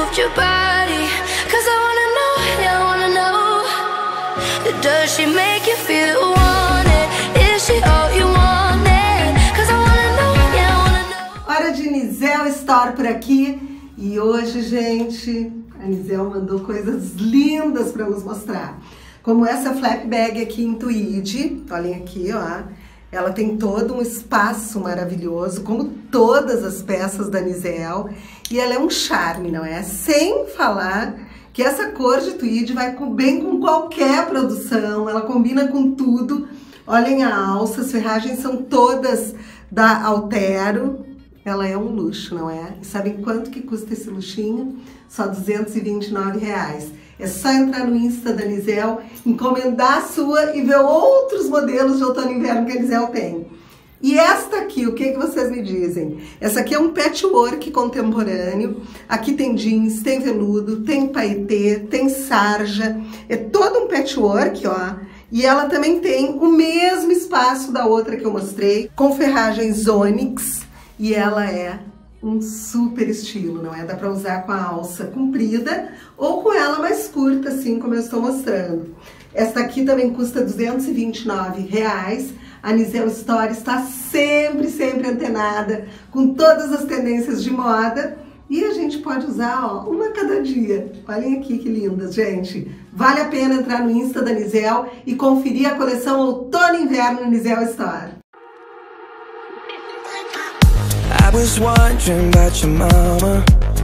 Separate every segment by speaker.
Speaker 1: moved your body, 'cause I wanna know, yeah, I wanna know. Does she make you feel wanted? Is she all you wanted? 'Cause I wanna know, yeah, I wanna know.
Speaker 2: Hora de Nisel Store por aqui. E hoje, gente, a Nisel mandou coisas lindas para nos mostrar. Como essa flap bag aqui em tweed. Olhem aqui, ó. Ela tem todo um espaço maravilhoso, como todas as peças da Nisel. E ela é um charme, não é? Sem falar que essa cor de tweed vai bem com qualquer produção. Ela combina com tudo. Olhem a alça, as ferragens são todas da Altero. Ela é um luxo, não é? E sabem quanto que custa esse luxinho? Só R$ 229. É só entrar no Insta da Nisel, encomendar a sua e ver outros modelos de outono e inverno que a Nisel tem. E esta aqui, o que vocês me dizem? Essa aqui é um patchwork contemporâneo. Aqui tem jeans, tem veludo, tem paetê, tem sarja. É todo um patchwork, ó. E ela também tem o mesmo espaço da outra que eu mostrei, com ferragens ônix. E ela é um super estilo, não é? Dá pra usar com a alça comprida ou com ela mais curta, assim como eu estou mostrando. Esta aqui também custa R$ 229. A Nisel Store está sempre antenada com todas as tendências de moda. E a gente pode usar, ó, uma a cada dia. Olhem aqui que lindas, gente. Vale a pena entrar no Insta da Nisel e conferir a coleção Outono e Inverno no Nisel Store.
Speaker 3: I was wondering about your mama.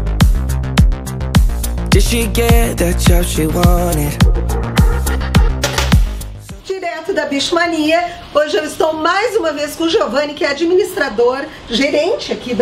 Speaker 3: Did she get that job she wanted?
Speaker 2: Direto da Bichomania, hoje eu estou mais uma vez com o Giovanni, que é administrador, gerente aqui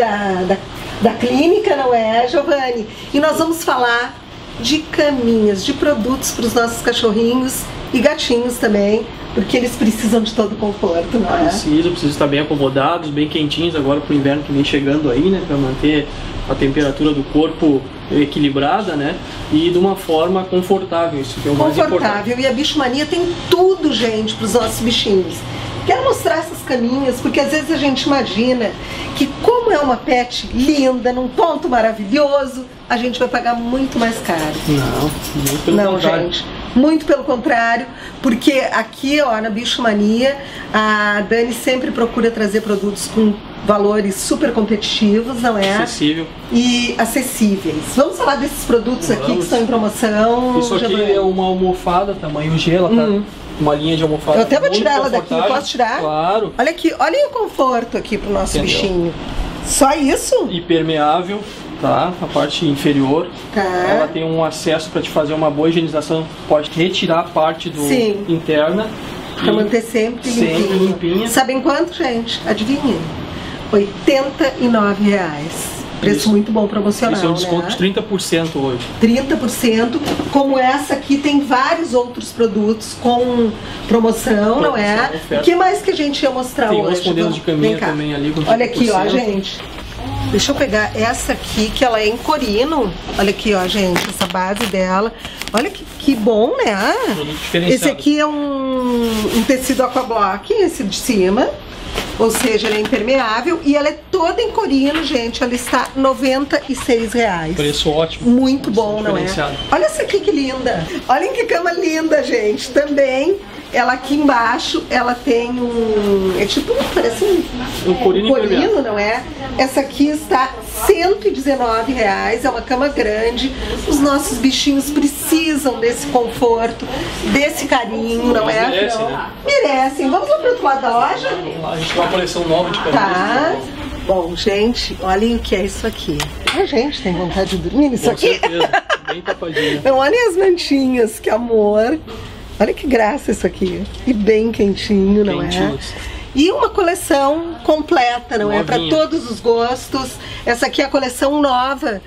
Speaker 2: da clínica, não é, Giovanni? E nós vamos falar de caminhas, de produtos para os nossos cachorrinhos e gatinhos também, porque eles precisam de todo conforto, não é?
Speaker 4: Precisam estar bem acomodados, bem quentinhos agora para o inverno que vem chegando aí, né? Para manter a temperatura do corpo equilibrada, né? E de uma forma confortável, isso que é o mais importante.
Speaker 2: Confortável, e a Bichomania tem tudo, gente, para os nossos bichinhos. Quero mostrar essas caminhas, porque às vezes a gente imagina que como é uma pet linda, num ponto maravilhoso, a gente vai pagar muito mais caro.
Speaker 4: Não, muito pelo contrário.
Speaker 2: Gente, muito pelo contrário, porque aqui, ó, na Bichomania, a Dani sempre procura trazer produtos com valores super competitivos, não é?
Speaker 4: Acessível.
Speaker 2: E acessíveis. Vamos falar desses produtos aqui que estão em promoção.
Speaker 4: Isso aqui é uma almofada tamanho G, ela tá uma linha de almofada.
Speaker 2: Eu até vou tirar ela daqui, eu posso tirar?
Speaker 4: Claro.
Speaker 2: Olha aqui, olha o conforto aqui pro nosso bichinho. Só isso?
Speaker 4: Impermeável, tá? A parte inferior.
Speaker 2: Tá.
Speaker 4: Ela tem um acesso para te fazer uma boa higienização. Pode retirar a parte do interna.
Speaker 2: Pra manter sempre limpinha. Sabem quanto, gente? Adivinhem? R$ 89. Preço muito bom, promocional,
Speaker 4: isso é um desconto, né? De 30% hoje. 30%,
Speaker 2: como essa aqui tem vários outros produtos com promoção, não é? O que mais que a gente ia mostrar
Speaker 4: tem
Speaker 2: hoje?
Speaker 4: Tem uns modelos de caminha também ali com 30%.
Speaker 2: Olha aqui, ó, gente. Deixa eu pegar essa aqui, que ela é em corino. Olha aqui, ó, gente, essa base dela. Olha que bom, né? Esse aqui é um tecido aquablock, esse de cima. Ou seja, ela é impermeável e ela é toda em corino, gente. Ela está R$ 96.
Speaker 4: Preço ótimo.
Speaker 2: Muito bom, não é? Olha essa aqui que linda. Olhem que cama linda, gente. Também, ela aqui embaixo, ela tem é tipo, parece um corino, não é? Essa aqui está R$ 119. É uma cama grande. Os nossos bichinhos precisam desse conforto, desse carinho, não é?
Speaker 4: Merecem, né?
Speaker 2: Merecem. Vamos lá pro outro lado da loja?
Speaker 4: Vamos lá, a gente tem uma coleção nova de caminhas.
Speaker 2: Tá. Bom, gente, olhem o que é isso aqui. A gente tem vontade de dormir nisso aqui?
Speaker 4: Com certeza, bem tapadinho.
Speaker 2: Então, olhem as mantinhas, que amor. Olha que graça isso aqui. E bem quentinho, não é? E uma coleção completa, não é? Para todos os gostos. Essa aqui é a coleção nova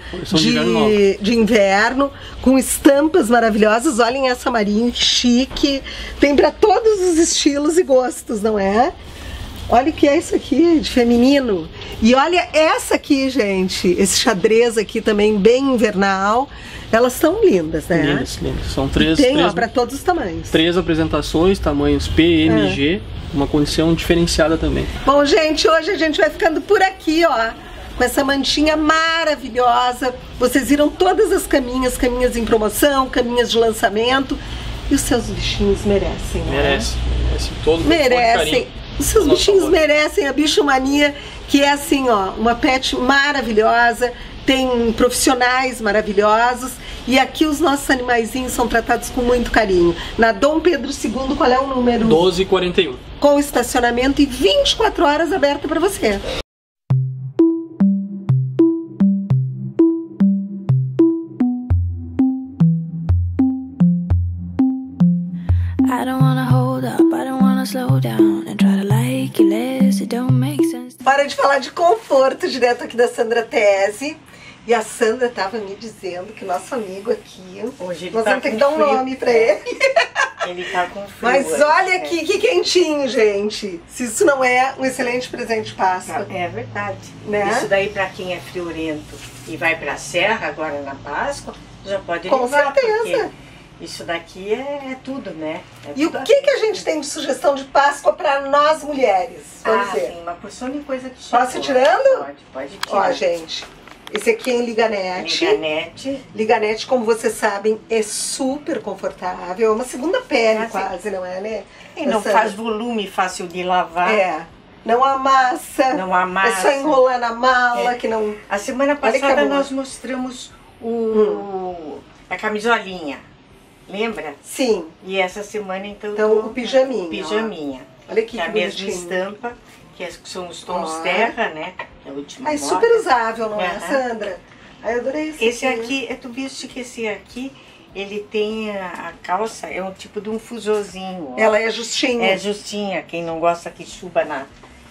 Speaker 2: de inverno, com estampas maravilhosas. Olhem essa marinha, chique. Tem para todos os estilos e gostos, não é? Olha o que é isso aqui, de feminino. E olha essa aqui, gente. Esse xadrez aqui também, bem invernal. Elas são lindas, né?
Speaker 4: Lindas, lindas. São três
Speaker 2: para todos os tamanhos.
Speaker 4: 3 apresentações, tamanhos P, M, G. Uma condição diferenciada também.
Speaker 2: Bom, gente, hoje a gente vai ficando por aqui, ó. com essa mantinha maravilhosa. Vocês viram todas as caminhas em promoção, caminhas de lançamento. E os seus bichinhos merecem, né?
Speaker 4: Merecem todo
Speaker 2: Merecem. Os seus bichinhos merecem a Bichomania, que é assim, ó, uma pet maravilhosa, tem profissionais maravilhosos e aqui os nossos animaizinhos são tratados com muito carinho. Na Dom Pedro II, qual é o número?
Speaker 4: 1241.
Speaker 2: Com estacionamento e 24 horas aberto para você.
Speaker 1: I don't wanna hold up, I don't wanna slow down and try to like you less, it don't make sense.
Speaker 2: Para de falar de conforto, direto aqui da Sandra Tese. E a Sandra estava me dizendo que nosso amigo aqui,
Speaker 5: hoje ele
Speaker 2: nós
Speaker 5: tá
Speaker 2: vamos ter que
Speaker 5: com
Speaker 2: dar um
Speaker 5: frio.
Speaker 2: nome para ele.
Speaker 5: Ele tá com frio.
Speaker 2: Mas olha aqui, que quentinho, gente. Se isso não é um excelente presente de Páscoa.
Speaker 5: É verdade.
Speaker 2: Né?
Speaker 5: Isso daí pra quem é friorento e vai pra serra agora na Páscoa, já pode
Speaker 2: Com
Speaker 5: levar,
Speaker 2: certeza.
Speaker 5: porque isso daqui é tudo, né? É
Speaker 2: E o
Speaker 5: tudo
Speaker 2: que a gente tem de sugestão de Páscoa para nós mulheres? Vamos ver.
Speaker 5: tem uma porção de coisa que chegou.
Speaker 2: Posso ir tirando?
Speaker 5: Pode tirar.
Speaker 2: Ó, gente, esse aqui é em Liganete.
Speaker 5: Liganete.
Speaker 2: Liganete, como vocês sabem, é super confortável. É uma segunda pele
Speaker 5: Assim.
Speaker 2: quase, não é, né?
Speaker 5: E não
Speaker 2: Essa-
Speaker 5: faz volume, fácil de lavar.
Speaker 2: É. Não amassa.
Speaker 5: Não amassa.
Speaker 2: É só enrolar na mala, que não...
Speaker 5: A semana
Speaker 2: Olha que
Speaker 5: passada
Speaker 2: amor.
Speaker 5: nós mostramos a camisolinha. Lembra?
Speaker 2: Sim.
Speaker 5: E essa semana então,
Speaker 2: Então, o pijaminha,
Speaker 5: o pijaminha.
Speaker 2: Olha aqui
Speaker 5: Que é a
Speaker 2: que
Speaker 5: mesma
Speaker 2: bonitinho.
Speaker 5: estampa, que são os tons
Speaker 2: Ó.
Speaker 5: terra, né? É a última
Speaker 2: Ah, é
Speaker 5: moda.
Speaker 2: super usável, não é,
Speaker 5: Aham.
Speaker 2: Sandra? Ai, eu adorei esse
Speaker 5: Esse aqui, tu viste que esse aqui, ele tem a calça, é um tipo de um fusorzinho. Ó.
Speaker 2: Ela é justinha.
Speaker 5: É justinha, quem não gosta que chuba na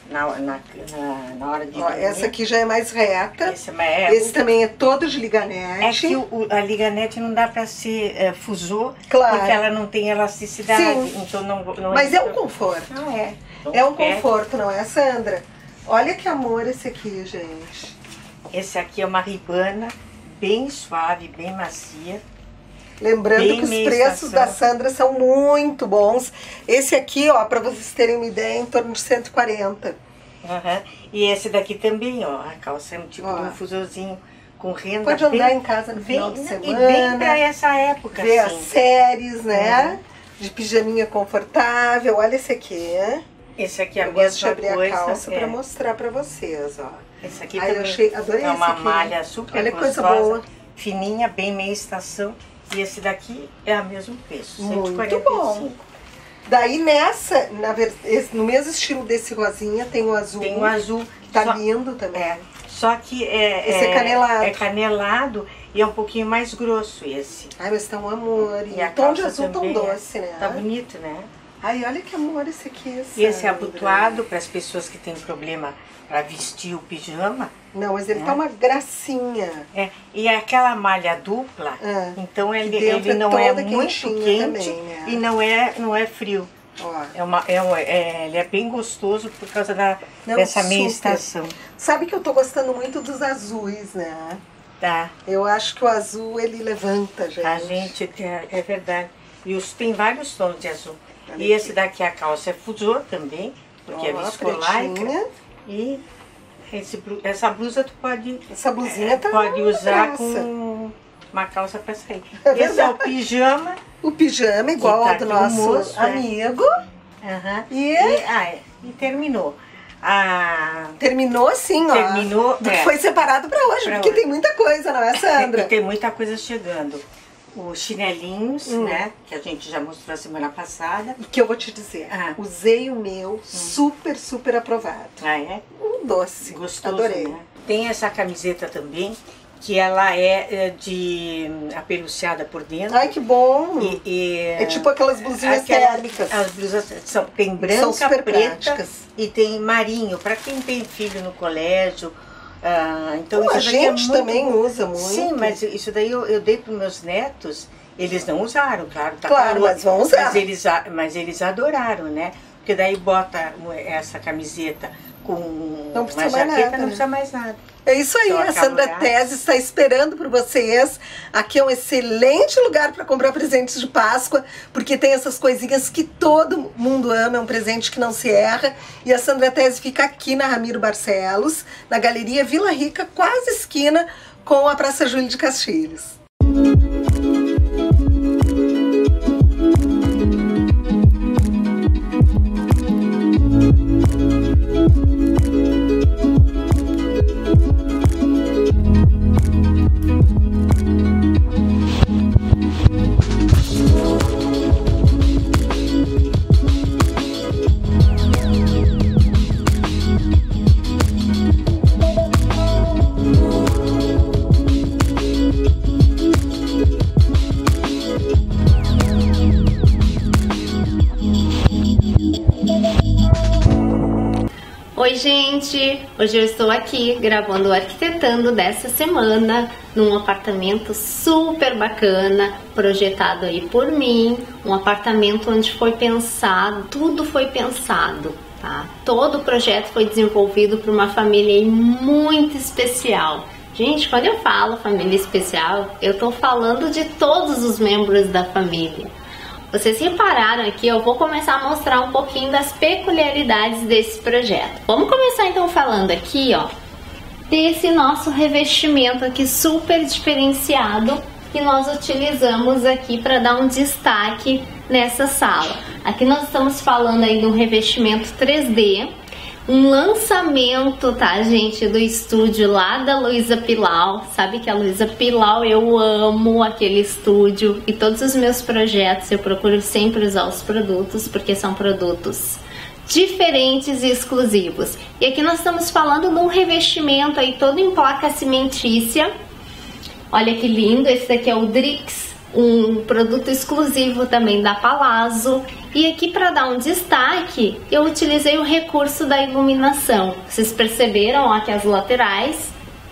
Speaker 5: hora de
Speaker 2: Ó,
Speaker 5: dormir.
Speaker 2: essa aqui já é mais reta.
Speaker 5: Esse
Speaker 2: também é todo de
Speaker 5: é
Speaker 2: liganete.
Speaker 5: que a liganete não dá para ser fusor,
Speaker 2: Claro.
Speaker 5: porque ela não tem elasticidade.
Speaker 2: Sim.
Speaker 5: Então não
Speaker 2: Mas é um conforto.
Speaker 5: Ah, é. Então,
Speaker 2: É um conforto, não é, Sandra? Olha que amor esse aqui, gente.
Speaker 5: Esse aqui é uma ribana bem suave, bem macia.
Speaker 2: Lembrando
Speaker 5: Bem
Speaker 2: que os
Speaker 5: meia
Speaker 2: preços
Speaker 5: estação.
Speaker 2: da Sandra são muito bons. Esse aqui, ó, para vocês terem uma ideia, é em torno de 140.
Speaker 5: Aham. E esse daqui também, ó. A calça é um tipo
Speaker 2: Ó.
Speaker 5: de um fusorzinho com renda.
Speaker 2: Pode andar
Speaker 5: bem,
Speaker 2: em casa no final de
Speaker 5: bem,
Speaker 2: semana.
Speaker 5: E bem pra essa época,
Speaker 2: Ver as
Speaker 5: assim.
Speaker 2: séries, né? De pijaminha confortável. Olha esse aqui.
Speaker 5: Esse aqui é a
Speaker 2: Eu gosto de
Speaker 5: mesma
Speaker 2: abrir
Speaker 5: coisa.
Speaker 2: a calça
Speaker 5: é.
Speaker 2: para mostrar para vocês, ó.
Speaker 5: Esse aqui
Speaker 2: Ai, eu
Speaker 5: também
Speaker 2: adorei
Speaker 5: é
Speaker 2: esse
Speaker 5: uma
Speaker 2: aqui.
Speaker 5: malha super
Speaker 2: Olha que coisa
Speaker 5: gostosa,
Speaker 2: boa.
Speaker 5: fininha, bem meia estação. E esse daqui é o mesmo preço,
Speaker 2: Muito
Speaker 5: 145.
Speaker 2: bom. Daí no mesmo estilo desse rosinha, tem o azul.
Speaker 5: Tem o azul.
Speaker 2: Que tá
Speaker 5: só-
Speaker 2: lindo também.
Speaker 5: É, só que
Speaker 2: Esse é canelado.
Speaker 5: É canelado e é um pouquinho mais grosso esse.
Speaker 2: Ai, mas tá um amor. E
Speaker 5: a
Speaker 2: o tom de
Speaker 5: calça
Speaker 2: azul tão
Speaker 5: também
Speaker 2: doce, né?
Speaker 5: Tá bonito, né?
Speaker 2: Ai, olha que amor esse aqui.
Speaker 5: E esse é
Speaker 2: Sandra.
Speaker 5: abotoado para as pessoas que têm problema para vestir o pijama.
Speaker 2: Não, mas ele tá uma gracinha.
Speaker 5: É, e é aquela malha dupla,
Speaker 2: É.
Speaker 5: então
Speaker 2: E
Speaker 5: ele
Speaker 2: dentro é
Speaker 5: não é
Speaker 2: toda
Speaker 5: muito
Speaker 2: quentinha
Speaker 5: quente
Speaker 2: também, né?
Speaker 5: e não é frio.
Speaker 2: Ó.
Speaker 5: Ele é bem gostoso por causa
Speaker 2: Não,
Speaker 5: dessa meia
Speaker 2: super.
Speaker 5: estação.
Speaker 2: Sabe que eu tô gostando muito dos azuis, né?
Speaker 5: Tá?
Speaker 2: Eu acho que o azul, ele levanta, gente.
Speaker 5: A gente é verdade. E tem vários tons de azul.
Speaker 2: Olha
Speaker 5: E esse daqui, a calça é fusor também, porque é
Speaker 2: Ó,
Speaker 5: viscolaica.
Speaker 2: pretinha.
Speaker 5: E essa blusa tu pode,
Speaker 2: Essa blusinha tá
Speaker 5: pode
Speaker 2: uma
Speaker 5: usar
Speaker 2: graça.
Speaker 5: com uma calça para sair.
Speaker 2: É
Speaker 5: Esse é o
Speaker 2: verdade.
Speaker 5: pijama.
Speaker 2: O pijama igual
Speaker 5: Que tá
Speaker 2: ao do
Speaker 5: aqui o
Speaker 2: nosso
Speaker 5: moço, é.
Speaker 2: amigo.
Speaker 5: Aham.
Speaker 2: E?
Speaker 5: E terminou.
Speaker 2: Terminou assim, ó.
Speaker 5: Terminou, é.
Speaker 2: Foi separado pra hoje,
Speaker 5: Pra
Speaker 2: porque
Speaker 5: hoje.
Speaker 2: tem muita coisa, não é, Sandra?
Speaker 5: E tem muita coisa chegando. Os chinelinhos, né? Que a gente já mostrou a semana passada.
Speaker 2: E que eu vou te dizer,
Speaker 5: Ah.
Speaker 2: usei o meu, super, super aprovado.
Speaker 5: Ah, é?
Speaker 2: Um doce.
Speaker 5: Gostoso,
Speaker 2: Adorei.
Speaker 5: né? Tem essa camiseta também, que ela é apeluciada por dentro.
Speaker 2: Ai, que bom.
Speaker 5: É
Speaker 2: tipo aquelas blusinhas térmicas.
Speaker 5: As blusas tem branca,
Speaker 2: São super
Speaker 5: preta
Speaker 2: práticas.
Speaker 5: e tem marinho. Para quem tem filho no colégio. Então
Speaker 2: A
Speaker 5: isso daí
Speaker 2: gente
Speaker 5: muito
Speaker 2: também
Speaker 5: bom.
Speaker 2: usa muito.
Speaker 5: Sim, mas isso daí eu dei para os meus netos. Eles não usaram, claro. Tá
Speaker 2: Claro,
Speaker 5: calor,
Speaker 2: mas vão usar.
Speaker 5: Mas eles adoraram, né? Porque daí bota essa camiseta com
Speaker 2: Não precisa
Speaker 5: uma
Speaker 2: mais
Speaker 5: jaqueta,
Speaker 2: nada,
Speaker 5: não
Speaker 2: né?
Speaker 5: precisa mais nada.
Speaker 2: É isso aí,
Speaker 5: Só
Speaker 2: a Sandra
Speaker 5: acabou.
Speaker 2: Tese está esperando por vocês. Aqui é um excelente lugar para comprar presentes de Páscoa, porque tem essas coisinhas que todo mundo ama, é um presente que não se erra. E a Sandra Tese fica aqui na Ramiro Barcelos, na Galeria Vila Rica, quase esquina com a Praça Júlio de Castilhos.
Speaker 6: Oi gente, hoje eu estou aqui gravando o Arquitetando dessa semana num apartamento super bacana, projetado aí por mim, um apartamento onde foi pensado, tudo foi pensado, tá? Todo o projeto foi desenvolvido por uma família aí muito especial. Gente, quando eu falo família especial, eu tô falando de todos os membros da família. Vocês repararam aqui, eu vou começar a mostrar um pouquinho das peculiaridades desse projeto. Vamos começar então falando aqui, ó, desse nosso revestimento aqui super diferenciado que nós utilizamos aqui para dar um destaque nessa sala. Aqui nós estamos falando aí de um revestimento 3D, um lançamento, tá, gente, do estúdio lá da Luísa Pilau. Sabe que a Luísa Pilau, eu amo aquele estúdio e todos os meus projetos eu procuro sempre usar os produtos, porque são produtos diferentes e exclusivos. E aqui nós estamos falando de um revestimento aí todo em placa cimentícia. Olha que lindo, esse daqui é o Drix, um produto exclusivo também da Palazzo. E aqui, para dar um destaque, eu utilizei o recurso da iluminação. Vocês perceberam aqui as laterais,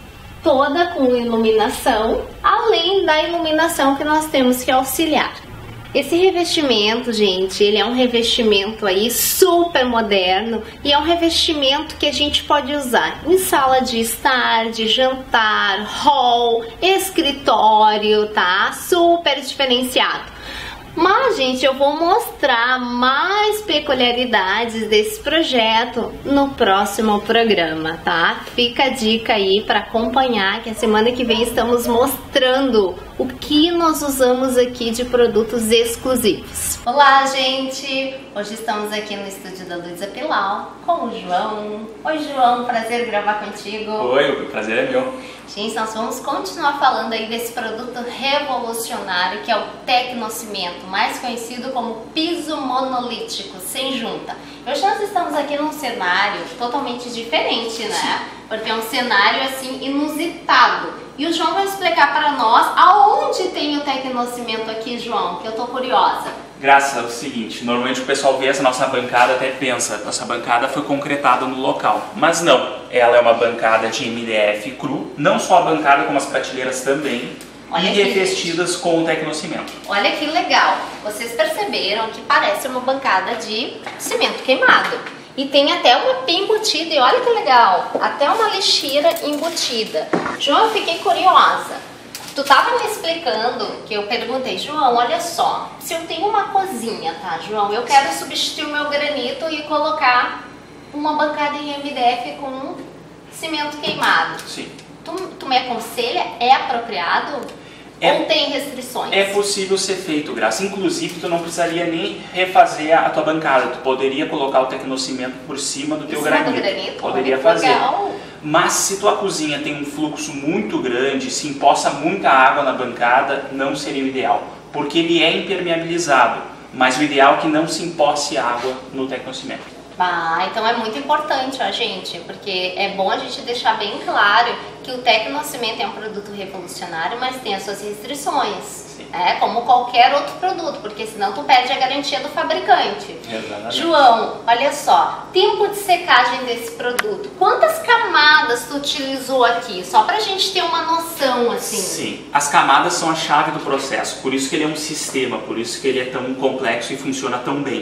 Speaker 6: toda com iluminação, além da iluminação que nós temos que auxiliar. Esse revestimento, gente, ele é um revestimento aí super moderno e é um revestimento que a gente pode usar em sala de estar, de jantar, hall, escritório, tá? Super diferenciado. Mas, gente, eu vou mostrar mais peculiaridades desse projeto no próximo programa, tá? Fica a dica aí para acompanhar, que a semana que vem estamos mostrando o que nós usamos aqui de produtos exclusivos. Olá, gente! Hoje estamos aqui no estúdio da Luísa Pilau com o João. Oi, João, prazer gravar contigo.
Speaker 7: Oi, o prazer é meu.
Speaker 6: Gente, nós vamos continuar falando aí desse produto revolucionário que é o Tecnocimento, mais conhecido como piso monolítico, sem junta. Hoje nós estamos aqui num cenário totalmente diferente, né? Porque é um cenário assim inusitado. E o João vai explicar para nós aonde tem o Tecnocimento aqui, João, que eu tô curiosa.
Speaker 7: Graça, é o seguinte, normalmente o pessoal vê essa nossa bancada até pensa, nossa bancada foi concretada no local, mas não, ela é uma bancada de MDF cru, não só a bancada como as prateleiras também,
Speaker 6: Olha
Speaker 7: e
Speaker 6: aqui,
Speaker 7: revestidas com o Tecnocimento.
Speaker 6: Olha que legal, vocês perceberam que parece uma bancada de cimento queimado. E tem até uma pia embutida, e olha que legal, até uma lixeira embutida. João, eu fiquei curiosa. Tu tava me explicando, que eu perguntei, João, olha só, se eu tenho uma cozinha, tá, João, eu quero substituir o meu granito e colocar uma bancada em MDF com cimento queimado.
Speaker 7: Sim.
Speaker 6: Tu me aconselha? É apropriado? Ou tem restrições?
Speaker 7: É possível ser feito, Graça. Inclusive, tu não precisaria nem refazer a tua bancada. Tu poderia colocar o Tecnocimento por cima do teu granito. Poderia fazer.
Speaker 6: Legal.
Speaker 7: Mas se tua cozinha tem um fluxo muito grande, se empoça muita água na bancada, não seria o ideal. Porque ele é impermeabilizado. Mas o ideal é que não se empoce água no Tecnocimento.
Speaker 6: Ah, então é muito importante, ó, gente, porque é bom a gente deixar bem claro que o Tecnocimento é um produto revolucionário, mas tem as suas restrições. Como qualquer outro produto, porque senão tu perde a garantia do fabricante.
Speaker 7: Exatamente.
Speaker 6: João, olha só, tempo de secagem desse produto. Quantas camadas tu utilizou aqui? Só pra gente ter uma noção, assim.
Speaker 7: Sim, as camadas são a chave do processo, por isso que ele é um sistema, por isso que ele é tão complexo e funciona tão bem.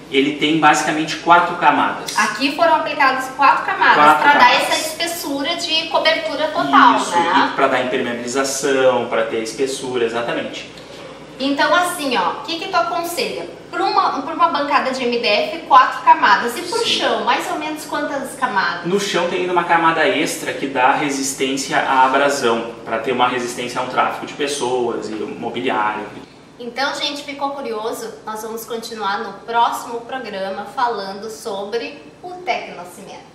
Speaker 7: ele tem basicamente 4 camadas.
Speaker 6: Aqui foram aplicadas 4 camadas para dar essa espessura de cobertura total,
Speaker 7: isso,
Speaker 6: né?
Speaker 7: Para dar impermeabilização, para ter espessura, exatamente.
Speaker 6: Então assim, ó, o que tu aconselha? Para uma bancada de MDF, 4 camadas. E por chão, mais ou menos quantas camadas?
Speaker 7: No chão tem ainda uma camada extra que dá resistência à abrasão, para ter uma resistência a um tráfego de pessoas e mobiliário.
Speaker 6: Então, gente, ficou curioso? Nós vamos continuar no próximo programa falando sobre o Tecnocimento.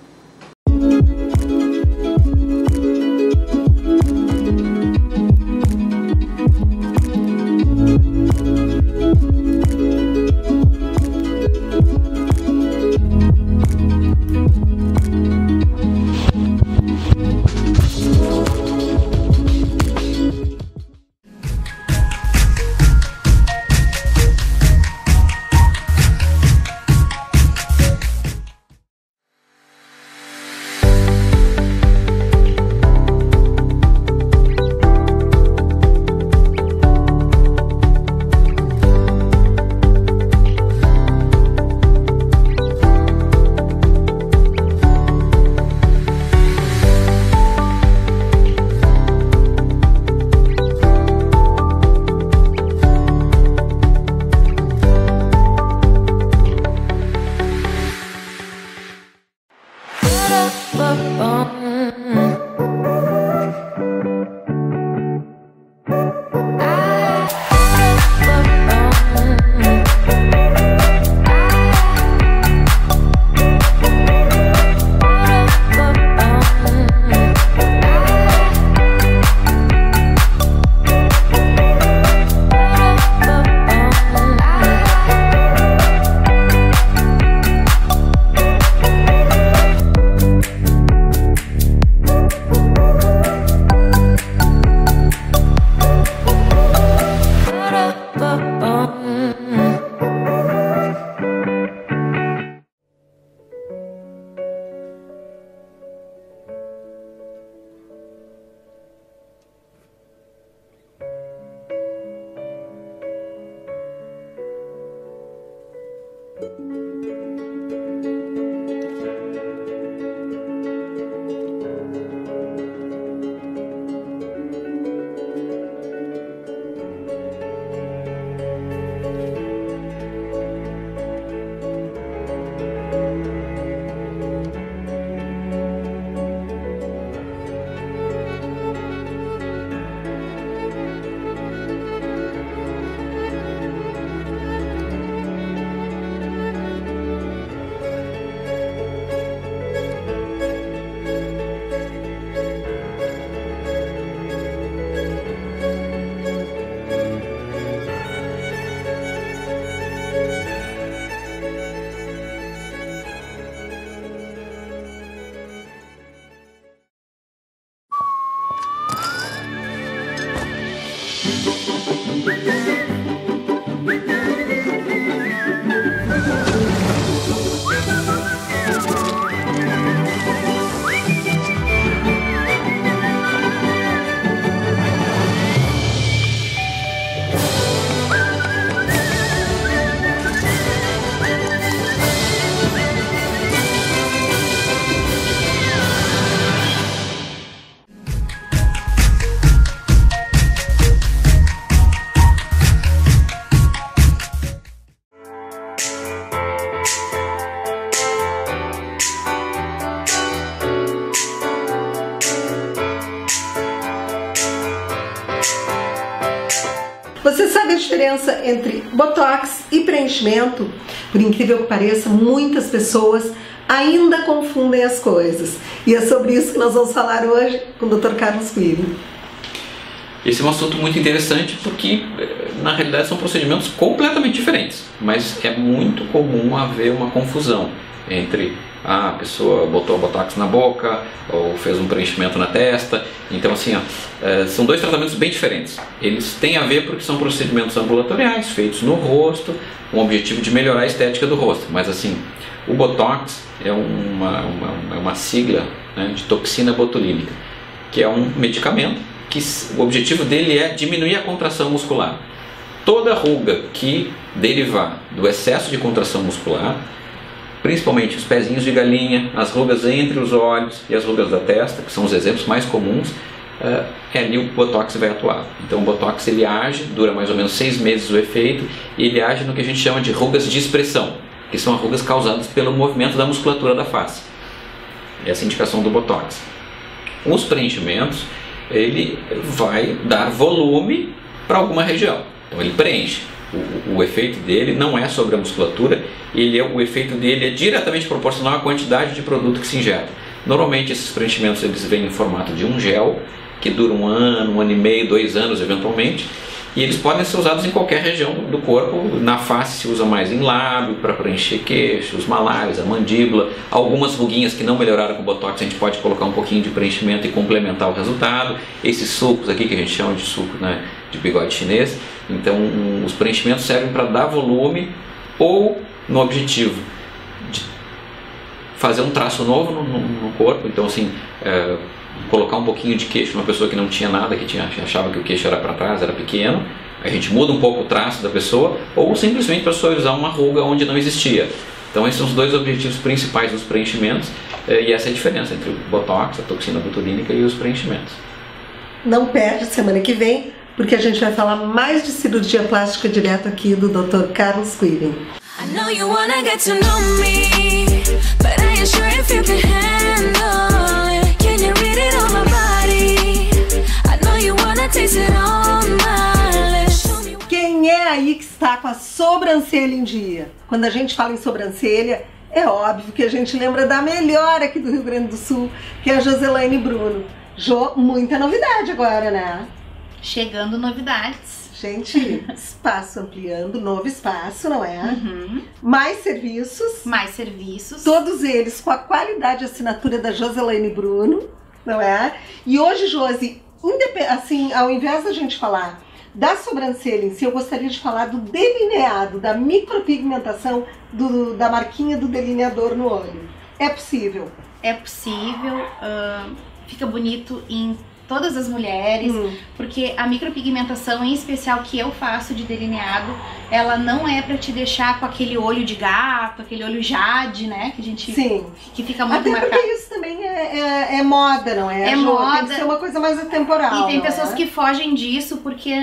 Speaker 2: Você sabe a diferença entre botox e preenchimento? Por incrível que pareça, muitas pessoas ainda confundem as coisas. E é sobre isso que nós vamos falar hoje com o Dr. Carlos Quirin.
Speaker 8: Esse é um assunto muito interessante porque, na realidade, são procedimentos completamente diferentes. Mas é muito comum haver uma confusão entre a pessoa botou botox na boca ou fez um preenchimento na testa. Então, assim, são dois tratamentos bem diferentes. Eles têm a ver porque são procedimentos ambulatoriais feitos no rosto, com o objetivo de melhorar a estética do rosto. Mas, assim, o botox é uma sigla, né, de toxina botulínica, que é um medicamento que o objetivo dele é diminuir a contração muscular. toda ruga que derivar do excesso de contração muscular, principalmente os pezinhos de galinha, as rugas entre os olhos e as rugas da testa, que são os exemplos mais comuns, ali o Botox vai atuar. Então o Botox ele age, dura mais ou menos 6 meses o efeito, e ele age no que a gente chama de rugas de expressão, que são rugas causadas pelo movimento da musculatura da face. Essa é a indicação do Botox. Os preenchimentos, ele vai dar volume para alguma região, então ele preenche. O efeito dele não é sobre a musculatura, o efeito dele é diretamente proporcional à quantidade de produto que se injeta. Normalmente esses preenchimentos eles vêm em formato de um gel, que dura 1 ano, 1 ano e meio, 2 anos eventualmente, e eles podem ser usados em qualquer região do corpo. Na face se usa mais em lábio, para preencher queixo, os malários, a mandíbula, algumas ruguinhas que não melhoraram com o Botox, a gente pode colocar um pouquinho de preenchimento e complementar o resultado. Esses sulcos aqui que a gente chama de suco, né, de bigode chinês, então os preenchimentos servem para dar volume ou no objetivo de fazer um traço novo no corpo, então assim, colocar um pouquinho de queixo numa pessoa que não tinha nada, que achava que o queixo era para trás, era pequeno, a gente muda um pouco o traço da pessoa, ou simplesmente para suavizar uma ruga onde não existia. Então esses são os 2 objetivos principais dos preenchimentos, e essa é a diferença entre o Botox, a toxina botulínica e os preenchimentos.
Speaker 2: Não perde semana que vem, porque a gente vai falar mais de cirurgia plástica direto aqui do Dr. Carlos Quirin.
Speaker 1: I know you wanna get to know me, but I ain't sure if you can handle it. Can you read it on my body? I know you wanna taste it on my lips.
Speaker 2: Quem é aí que está com a sobrancelha em dia? Quando a gente fala em sobrancelha, é óbvio que a gente lembra da melhor aqui do Rio Grande do Sul, que é a Joselaine Bruno. Jo, muita novidade agora, né?
Speaker 9: Chegando novidades.
Speaker 2: Gente, espaço ampliando, novo espaço, não é? Uhum. Mais serviços.
Speaker 9: Mais serviços.
Speaker 2: Todos eles com a qualidade e assinatura da Joselaine Bruno, não é? E hoje, Josi, assim, ao invés da gente falar da sobrancelha em si, eu gostaria de falar do delineado, da micropigmentação, da marquinha do delineador no olho. É possível?
Speaker 9: É possível, fica bonito em todas as mulheres, porque a micropigmentação, em especial que eu faço de delineado, ela não é pra te deixar com aquele olho de gato, aquele olho jade, né? Que a gente...
Speaker 2: Sim.
Speaker 9: Que fica muito
Speaker 2: até
Speaker 9: marcado.
Speaker 2: Porque isso também é moda, não é?
Speaker 9: É moda.
Speaker 2: Tem que ser uma coisa mais atemporal.
Speaker 9: E tem pessoas que fogem disso porque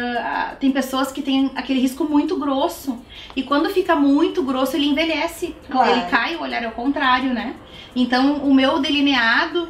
Speaker 9: tem pessoas que têm aquele risco muito grosso. E quando fica muito grosso, ele envelhece.
Speaker 2: Claro.
Speaker 9: Ele cai, o olhar é o contrário, né? Então, o meu delineado...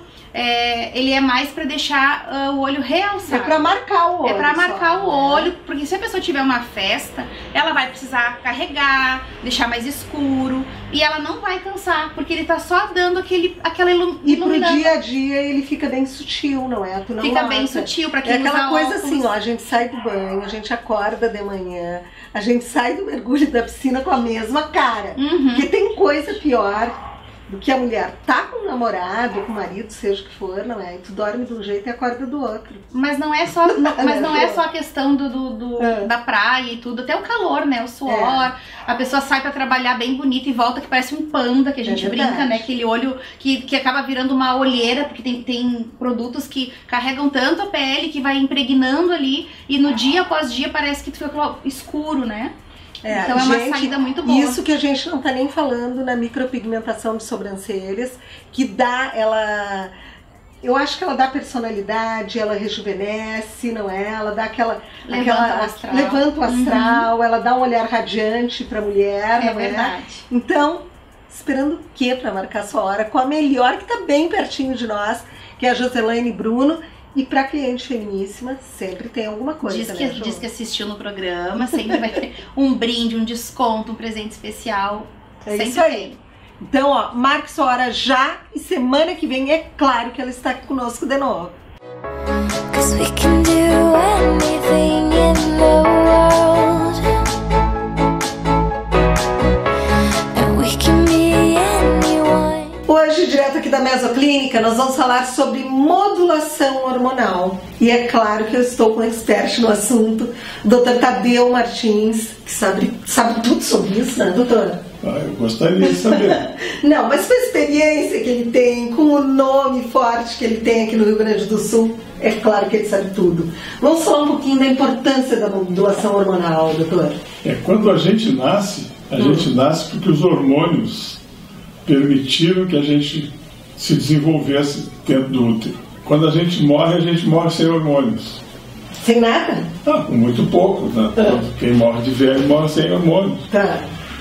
Speaker 9: ele é mais pra deixar o olho realçado.
Speaker 2: É pra marcar o olho.
Speaker 9: É pra marcar
Speaker 2: só,
Speaker 9: o olho, porque se a pessoa tiver uma festa, ela vai precisar carregar, deixar mais escuro, e ela não vai cansar, porque ele tá só dando aquela iluminação.
Speaker 2: E pro dia a dia ele fica bem sutil, não é? Tu não
Speaker 9: fica
Speaker 2: nota.
Speaker 9: bem sutil pra quem
Speaker 2: é aquela
Speaker 9: usa
Speaker 2: coisa
Speaker 9: óculos.
Speaker 2: assim, ó, a gente sai do banho, a gente acorda de manhã, a gente sai do mergulho da piscina com a mesma cara. Porque tem coisa pior do que a mulher tá com o namorado, com o marido, seja o que for, não é? E tu dorme de um jeito e acorda do outro.
Speaker 9: Mas não é só, não é só a questão da praia e tudo, até o calor, né? O suor. A pessoa sai pra trabalhar bem bonita e volta que parece um panda, que a gente brinca, né? Aquele olho que acaba virando uma olheira, porque tem produtos que carregam tanto a pele que vai impregnando ali, e no dia após dia parece que tu fica escuro, né? Então é uma saída muito boa.
Speaker 2: Isso que a gente não tá nem falando na micropigmentação de sobrancelhas, que dá, eu acho que ela dá personalidade, ela rejuvenesce, não é? Ela dá levanta o astral, ela dá um olhar radiante pra mulher, não é?
Speaker 9: Verdade.
Speaker 2: Então, esperando o que pra marcar sua hora? Com a melhor que tá bem pertinho de nós, que é a Joselaine Bruno. E pra cliente feminíssima, sempre tem alguma coisa,
Speaker 9: diz que assistiu no programa, sempre vai ter um brinde, um desconto, um presente especial.
Speaker 2: É isso aí. Então, ó, marque sua hora já e semana que vem é claro que ela está aqui conosco de novo.
Speaker 1: 'Cause we can do anything in the world, and we can be anyone.
Speaker 2: Hoje, direto aqui da Mesoclínica, nós vamos falar sobre modulação hormonal. E é claro que eu estou com um expert no assunto, Dr. Tadeu Martins, que sabe tudo sobre isso, né, doutora?
Speaker 10: Eu gostaria de saber.
Speaker 2: Não, mas com a experiência que ele tem, com o nome forte que ele tem aqui no Rio Grande do Sul, é claro que ele sabe tudo. Vamos falar um pouquinho da importância da modulação hormonal, doutor.
Speaker 10: Quando a gente nasce porque os hormônios permitiram que a gente se desenvolvesse dentro do útero. Quando a gente morre sem hormônios.
Speaker 2: Sem nada?
Speaker 10: Muito pouco, né? Quem morre de velho morre sem hormônios.
Speaker 2: Tá.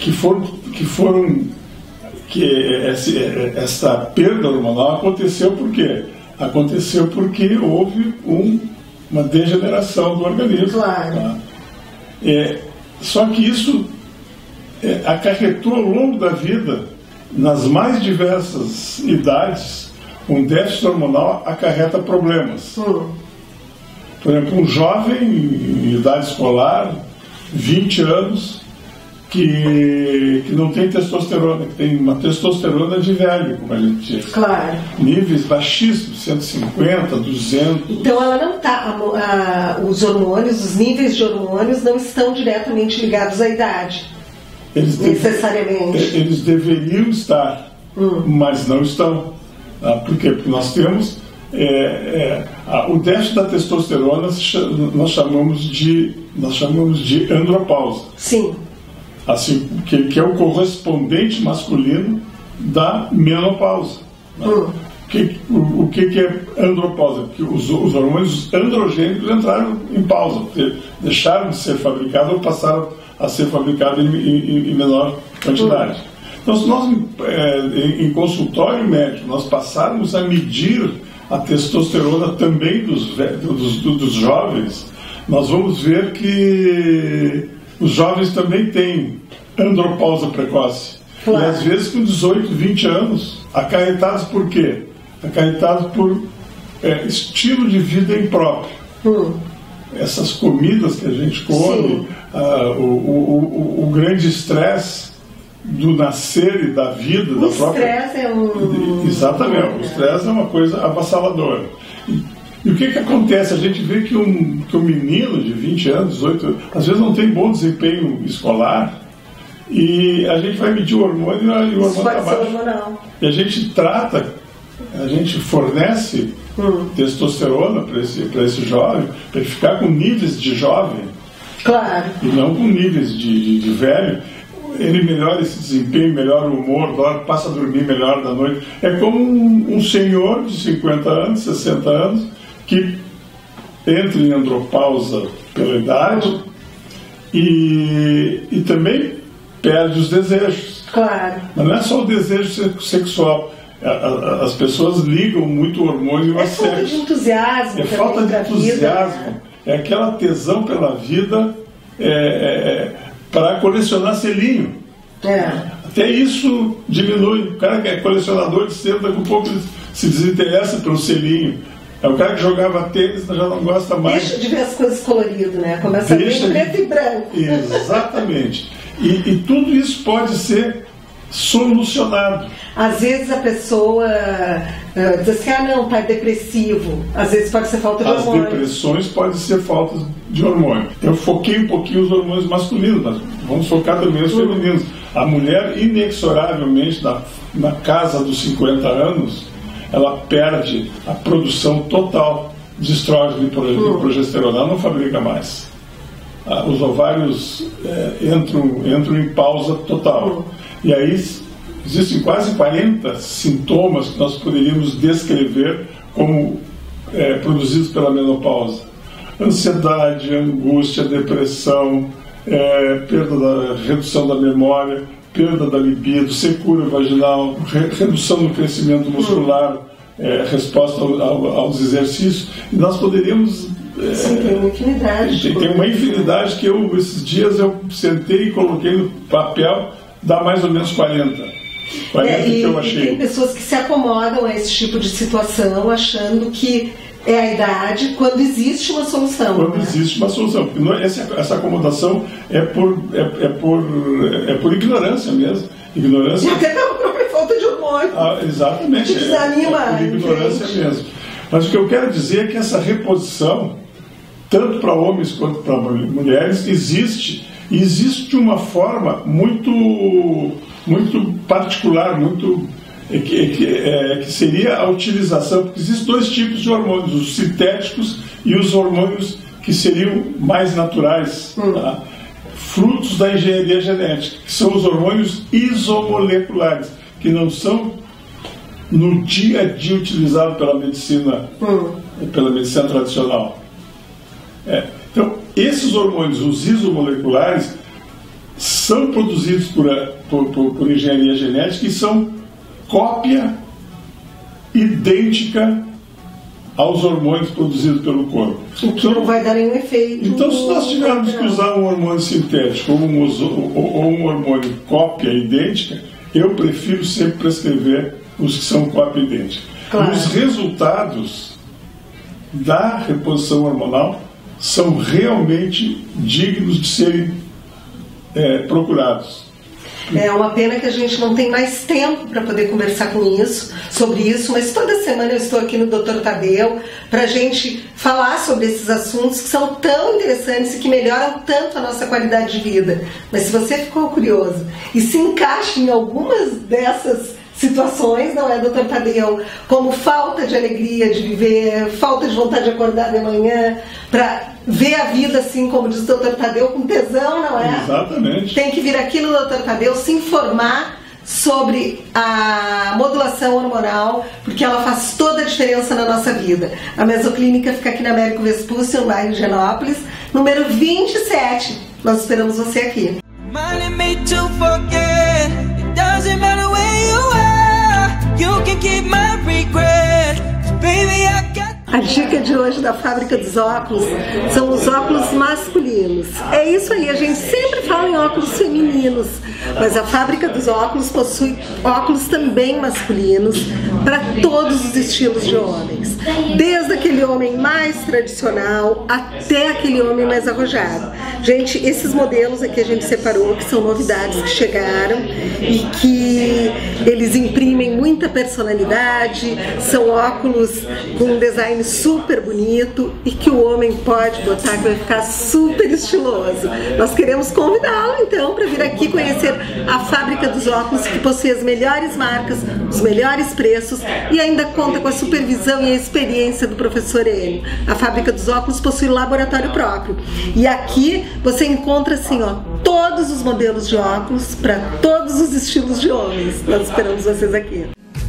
Speaker 10: Essa perda hormonal aconteceu por quê? Aconteceu porque houve uma degeneração do organismo.
Speaker 2: Claro.
Speaker 10: Tá? Só que isso acarretou ao longo da vida, nas mais diversas idades, um déficit hormonal acarreta problemas. Por exemplo, um jovem em idade escolar, 20 anos, que não tem testosterona, que tem uma testosterona de velho, como a gente diz.
Speaker 2: Claro.
Speaker 10: Níveis baixíssimos, 150, 200.
Speaker 2: Então ela não está, os hormônios, os níveis de hormônios não estão diretamente ligados à idade. Necessariamente.
Speaker 10: Eles deveriam estar, mas não estão. Por quê? Porque nós temos o déficit da testosterona, nós chamamos de andropausa.
Speaker 2: Sim.
Speaker 10: Assim, que é o correspondente masculino da menopausa. O que é andropausa? Porque os hormônios androgênicos entraram em pausa, porque deixaram de ser fabricados ou passaram a ser fabricados em menor quantidade. Então, se nós, em consultório médico, nós passarmos a medir a testosterona também dos jovens, nós vamos ver que os jovens também têm andropausa precoce. Claro. E às vezes com 18, 20 anos, acarretados por quê? Acarretados por estilo de vida impróprio. Essas comidas que a gente come, o grande estresse do nascer e da vida, da própria...
Speaker 2: O estresse
Speaker 10: Exatamente, o estresse é uma coisa avassaladora. E o que acontece? A gente vê que um menino de 20 anos, 18 anos, às vezes não tem bom desempenho escolar, e a gente vai medir o hormônio e o hormônio está baixo. E a gente fornece testosterona para esse jovem, para ele ficar com níveis de jovem,
Speaker 2: claro,
Speaker 10: e não com níveis de velho. Ele melhora esse desempenho, melhora o humor, passa a dormir melhor da noite. É como um senhor de 50 anos, 60 anos, que entra em andropausa pela idade e também perde os desejos.
Speaker 2: Claro.
Speaker 10: Mas não é só o desejo sexual. As pessoas ligam muito o hormônio a sexo.
Speaker 2: É falta de entusiasmo.
Speaker 10: É falta de entusiasmo. É aquela tesão pela vida para colecionar selinho. Até isso diminui. O cara que é colecionador de selo, daqui a pouco se desinteressa pelo selinho. É o cara que jogava tênis, já não gosta mais.
Speaker 2: Deixa de ver as coisas coloridas, né? Começa a ver preto e branco.
Speaker 10: Exatamente. E tudo isso pode ser solucionado.
Speaker 2: Às vezes a pessoa diz assim, não, tá depressivo. Às vezes pode ser falta de hormônio.
Speaker 10: As depressões podem ser falta de hormônio. Eu foquei um pouquinho os hormônios masculinos, mas vamos focar também os femininos. A mulher, inexoravelmente, na casa dos 50 anos, ela perde a produção total de estrógeno e progesterona. Ela não fabrica mais. Os ovários entram em pausa total. E aí existem quase 40 sintomas que nós poderíamos descrever como produzidos pela menopausa. Ansiedade, angústia, depressão, redução da memória, perda da libido, secura vaginal, redução do crescimento muscular, resposta aos exercícios. E nós poderíamos...
Speaker 2: Sim, tem uma infinidade.
Speaker 10: Tem uma infinidade que esses dias eu sentei e coloquei no papel, dá mais ou menos 40 que eu achei.
Speaker 2: E tem pessoas que se acomodam a esse tipo de situação achando que é a idade quando existe uma solução.
Speaker 10: Quando existe uma solução. Essa acomodação é por ignorância mesmo. Ignorância.
Speaker 2: E até pela própria falta de hormônio.
Speaker 10: Exatamente.
Speaker 2: Que desanima.
Speaker 10: É por ignorância mesmo. Mas o que eu quero dizer é que essa reposição, tanto para homens quanto para mulheres, existe E existe uma forma muito particular, que seria a utilização, porque existem dois tipos de hormônios, os sintéticos e os hormônios que seriam mais naturais, tá? Frutos da engenharia genética, que são os hormônios isomoleculares, que não são no dia a dia utilizados pela medicina tradicional. Então, esses hormônios, os isomoleculares, são produzidos por engenharia genética e são cópia idêntica aos hormônios produzidos pelo corpo.
Speaker 2: O que não vai dar nenhum efeito.
Speaker 10: Então, se nós tivermos que usar um hormônio sintético ou um hormônio cópia idêntica, eu prefiro sempre prescrever os que são cópia idêntica. Claro. Os resultados da reposição hormonal são realmente dignos de serem procurados.
Speaker 2: É uma pena que a gente não tem mais tempo para poder conversar sobre isso, mas toda semana eu estou aqui no Dr. Tadeu para a gente falar sobre esses assuntos que são tão interessantes e que melhoram tanto a nossa qualidade de vida. Mas se você ficou curioso e se encaixa em algumas dessas situações, não é, Dr. Tadeu? Como falta de alegria de viver, falta de vontade de acordar de manhã, para ver a vida assim, como diz o Dr. Tadeu, com tesão, não é?
Speaker 10: Exatamente.
Speaker 2: Tem que vir aqui no Dr. Tadeu se informar sobre a modulação hormonal, porque ela faz toda a diferença na nossa vida. A Mesoclínica fica aqui na Américo Vespucci, no bairro de Genópolis, número 27. Nós esperamos você aqui. A dica de hoje da Fábrica dos Óculos são os óculos masculinos. É isso aí, a gente sempre fala em óculos femininos, mas a Fábrica dos Óculos possui óculos também masculinos para todos os estilos de homens. Desde aquele homem mais tradicional até aquele homem mais arrojado. Gente, esses modelos aqui a gente separou, que são novidades que chegaram e que eles imprimem muita personalidade, são óculos com um design super bonito e que o homem pode botar que vai ficar super estiloso. Nós queremos convidá-lo então para vir aqui conhecer a Fábrica dos Óculos, que possui as melhores marcas, os melhores preços e ainda conta com a supervisão e a experiência do professor Enio. A Fábrica dos Óculos possui laboratório próprio e aqui você encontra assim, ó, todos os modelos de óculos para todos os estilos de homens. Nós esperamos vocês aqui.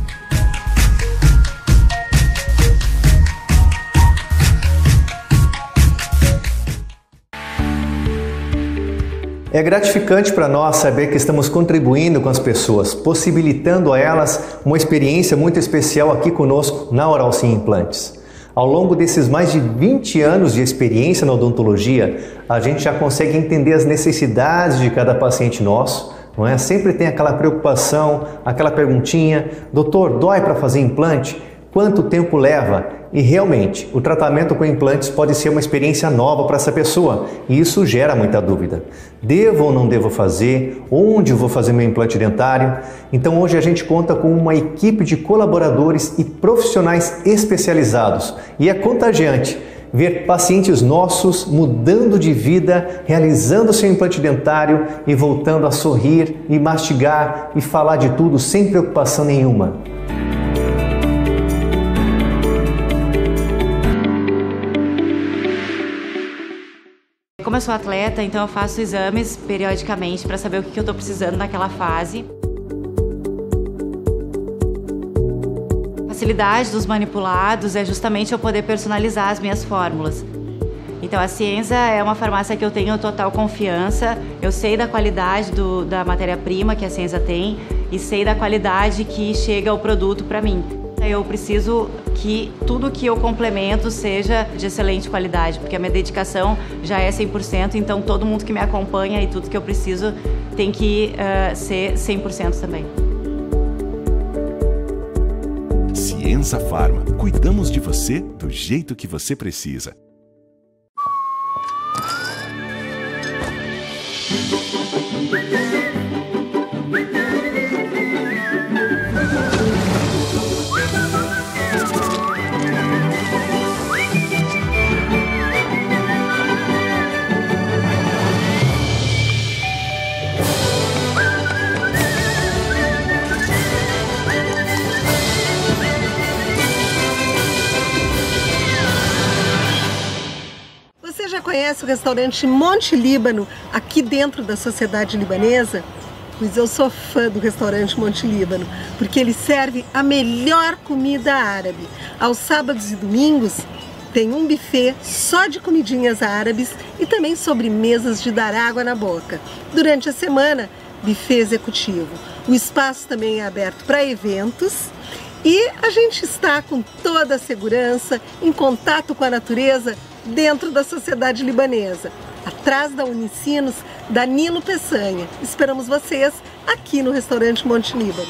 Speaker 11: É gratificante para nós saber que estamos contribuindo com as pessoas, possibilitando a elas uma experiência muito especial aqui conosco na Oral Sim Implantes. Ao longo desses mais de 20 anos de experiência na odontologia, a gente já consegue entender as necessidades de cada paciente nosso, não é? Sempre tem aquela preocupação, aquela perguntinha: doutor, dói para fazer implante? Quanto tempo leva? E realmente, o tratamento com implantes pode ser uma experiência nova para essa pessoa e isso gera muita dúvida. Devo ou não devo fazer? Onde vou fazer meu implante dentário? Então hoje a gente conta com uma equipe de colaboradores e profissionais especializados e é contagiante ver pacientes nossos mudando de vida, realizando seu implante dentário e voltando a sorrir e mastigar e falar de tudo sem preocupação nenhuma.
Speaker 12: Como eu sou atleta, então eu faço exames periodicamente para saber o que eu estou precisando naquela fase. A facilidade dos manipulados é justamente eu poder personalizar as minhas fórmulas. Então a Cienza é uma farmácia que eu tenho total confiança, eu sei da qualidade da matéria-prima que a Cienza tem e sei da qualidade que chega o produto para mim. Eu preciso que tudo que eu complemento seja de excelente qualidade, porque a minha dedicação já é 100%, então todo mundo que me acompanha e tudo que eu preciso tem que ser 100% também.
Speaker 13: Cienza Pharma. Cuidamos de você do jeito que você precisa.
Speaker 2: conhece o restaurante Monte Líbano aqui dentro da Sociedade Libanesa? Pois eu sou fã do restaurante Monte Líbano, porque ele serve a melhor comida árabe. Aos sábados e domingos tem um buffet só de comidinhas árabes e também sobremesas de dar água na boca. Durante a semana, buffet executivo. O espaço também é aberto para eventos e a gente está com toda a segurança, em contato com a natureza, dentro da Sociedade Libanesa, atrás da Unicinos, Danilo Peçanha. Esperamos vocês aqui no restaurante Monte Líbano.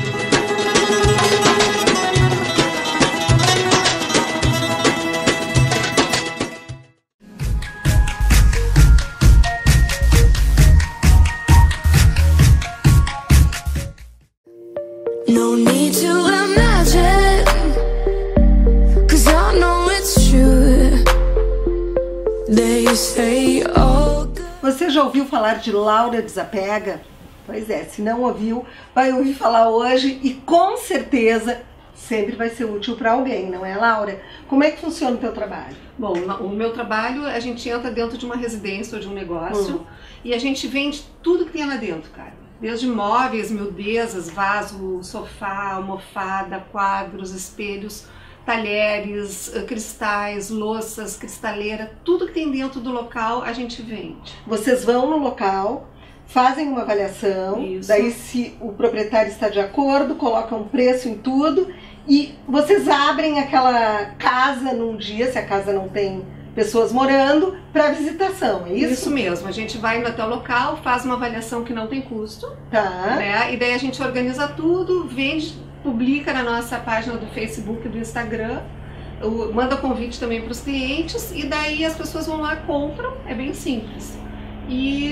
Speaker 1: No need to imagine, 'cause I know it's true. They say all good.
Speaker 2: Você já ouviu falar de Laura Desapega? Pois é, se não ouviu, vai ouvir falar hoje e com certeza sempre vai ser útil para alguém, não é, Laura? Como é que funciona o teu trabalho?
Speaker 14: Bom, o meu trabalho, a gente entra dentro de uma residência ou de um negócio e a gente vende tudo que tem lá dentro, cara. Desde móveis, mildezas, vaso, sofá, almofada, quadros, espelhos, talheres, cristais, louças, cristaleira, tudo que tem dentro do local a gente vende.
Speaker 2: Vocês vão no local, fazem uma avaliação, daí se o proprietário está de acordo, colocam um preço em tudo e vocês abrem aquela casa num dia, se a casa não tem pessoas morando, para visitação, é isso?
Speaker 14: Isso mesmo, a gente vai até o local, faz uma avaliação que não tem custo,
Speaker 2: tá,
Speaker 14: né? E daí a gente organiza tudo, vende, publica na nossa página do Facebook e do Instagram, manda convite também para os clientes e daí as pessoas vão lá, compram, é bem simples. E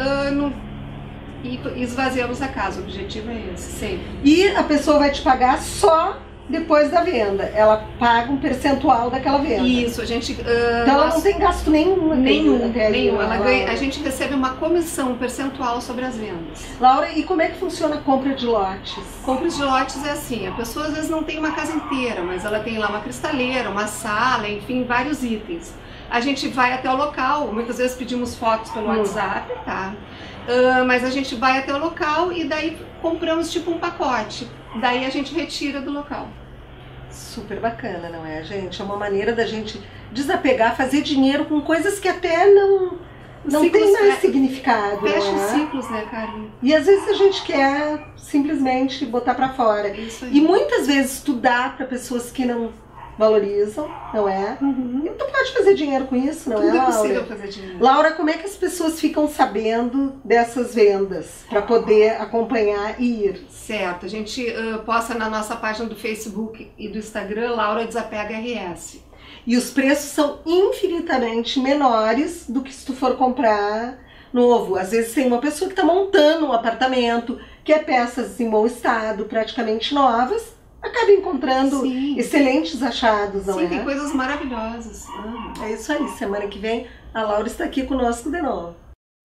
Speaker 14: esvaziamos a casa, o objetivo é esse, sempre.
Speaker 2: E a pessoa vai te pagar só depois da venda, ela paga um percentual daquela venda.
Speaker 14: Isso, a gente...
Speaker 2: então ela não tem gasto nenhum.
Speaker 14: Nenhum. Ela ganha, a gente recebe uma comissão, um percentual sobre as vendas.
Speaker 2: Laura, e como é que funciona a compra de lotes?
Speaker 14: Compra de lotes é assim, a pessoa às vezes não tem uma casa inteira, mas ela tem lá uma cristaleira, uma sala, enfim, vários itens. A gente vai até o local, muitas vezes pedimos fotos pelo WhatsApp, tá? Mas a gente vai até o local e daí compramos tipo um pacote. Daí a gente retira do local.
Speaker 2: Super bacana, não é, gente? É uma maneira da gente desapegar, fazer dinheiro com coisas que até não tem mais significado.
Speaker 14: Fecha os
Speaker 2: né?
Speaker 14: ciclos, né, Karen?
Speaker 2: E às vezes a gente quer simplesmente botar pra fora.
Speaker 14: Isso aí.
Speaker 2: E muitas vezes tu dá pra pessoas que não valorizam, não é? E tu pode fazer dinheiro com isso, não
Speaker 14: Tudo
Speaker 2: é, Laura?
Speaker 14: é possível fazer dinheiro.
Speaker 2: Laura, como é que as pessoas ficam sabendo dessas vendas para poder acompanhar e ir?
Speaker 14: Certo, a gente posta na nossa página do Facebook e do Instagram, Laura Desapega RS.
Speaker 2: E os preços são infinitamente menores do que se tu for comprar novo. Às vezes tem uma pessoa que está montando um apartamento, quer peças em bom estado, praticamente novas, acaba encontrando excelentes achados, não é?
Speaker 14: Sim, tem coisas maravilhosas.
Speaker 2: É isso aí, semana que vem a Laura está aqui conosco de novo.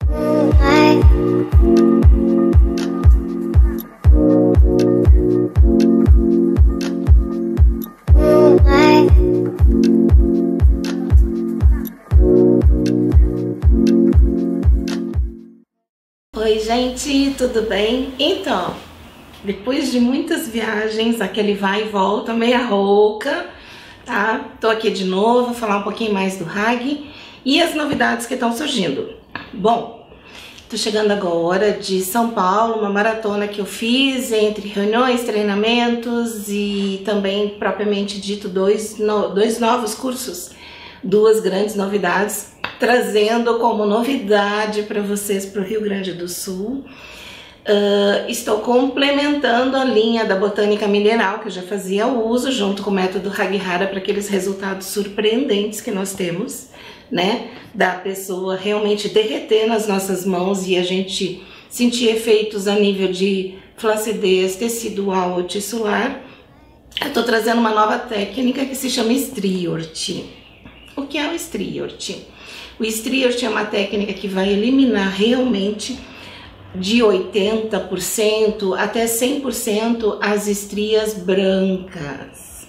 Speaker 15: Oi, gente, tudo bem? Então, depois de muitas viagens, aquele vai e volta, meia rouca, tá? Tô aqui de novo, falar um pouquinho mais do Hag e as novidades que estão surgindo. Bom, tô chegando agora de São Paulo, uma maratona que eu fiz entre reuniões, treinamentos e também, propriamente dito, dois novos cursos, duas grandes novidades, trazendo como novidade para vocês para o Rio Grande do Sul. Estou complementando a linha da botânica mineral, que eu já fazia uso, junto com o método Haghara, para aqueles resultados surpreendentes que nós temos, né? Da pessoa realmente derreter nas nossas mãos e a gente sentir efeitos a nível de flacidez tecidual ou tissular. Eu estou trazendo uma nova técnica que se chama Striort. O que é o Striort? O Striort é uma técnica que vai eliminar realmente de 80% até 100% as estrias brancas.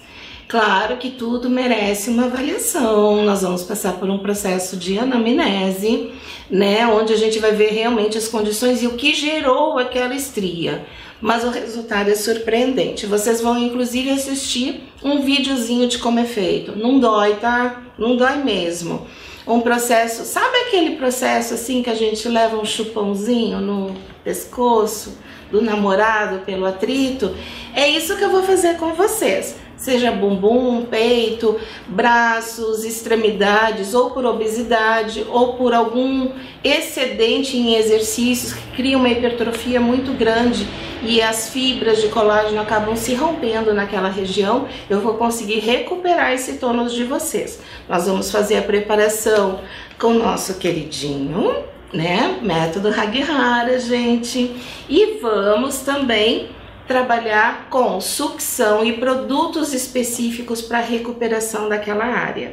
Speaker 15: Claro que tudo merece uma avaliação. Nós vamos passar por um processo de anamnese, né, onde a gente vai ver realmente as condições e o que gerou aquela estria. Mas o resultado é surpreendente. Vocês vão inclusive assistir um videozinho de como é feito. Não dói, tá? Não dói mesmo. Um processo, sabe aquele processo assim que a gente leva um chupãozinho no pescoço do namorado pelo atrito? É isso que eu vou fazer com vocês. Seja bumbum, peito, braços, extremidades, ou por obesidade, ou por algum excedente em exercícios que cria uma hipertrofia muito grande e as fibras de colágeno acabam se rompendo naquela região, eu vou conseguir recuperar esse tônus de vocês. Nós vamos fazer a preparação com o nosso queridinho, né? Método Haghihara, gente. E vamos também trabalhar com sucção e produtos específicos para recuperação daquela área.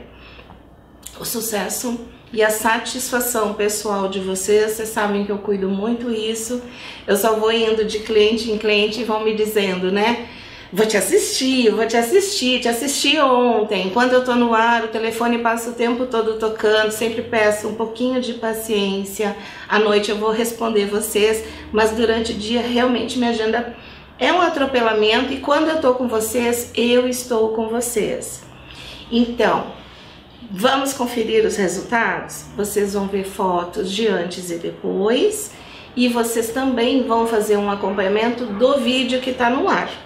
Speaker 15: O sucesso e a satisfação pessoal de vocês sabem que eu cuido muito isso. Eu só vou indo de cliente em cliente e vão me dizendo, né? Vou te assistir te assisti ontem. Quando eu tô no ar, o telefone passa o tempo todo tocando, sempre peço um pouquinho de paciência. À noite eu vou responder vocês, mas durante o dia realmente minha agenda é um atropelamento e quando eu tô com vocês, eu estou com vocês. Então, vamos conferir os resultados? Vocês vão ver fotos de antes e depois e vocês também vão fazer um acompanhamento do vídeo que tá no ar.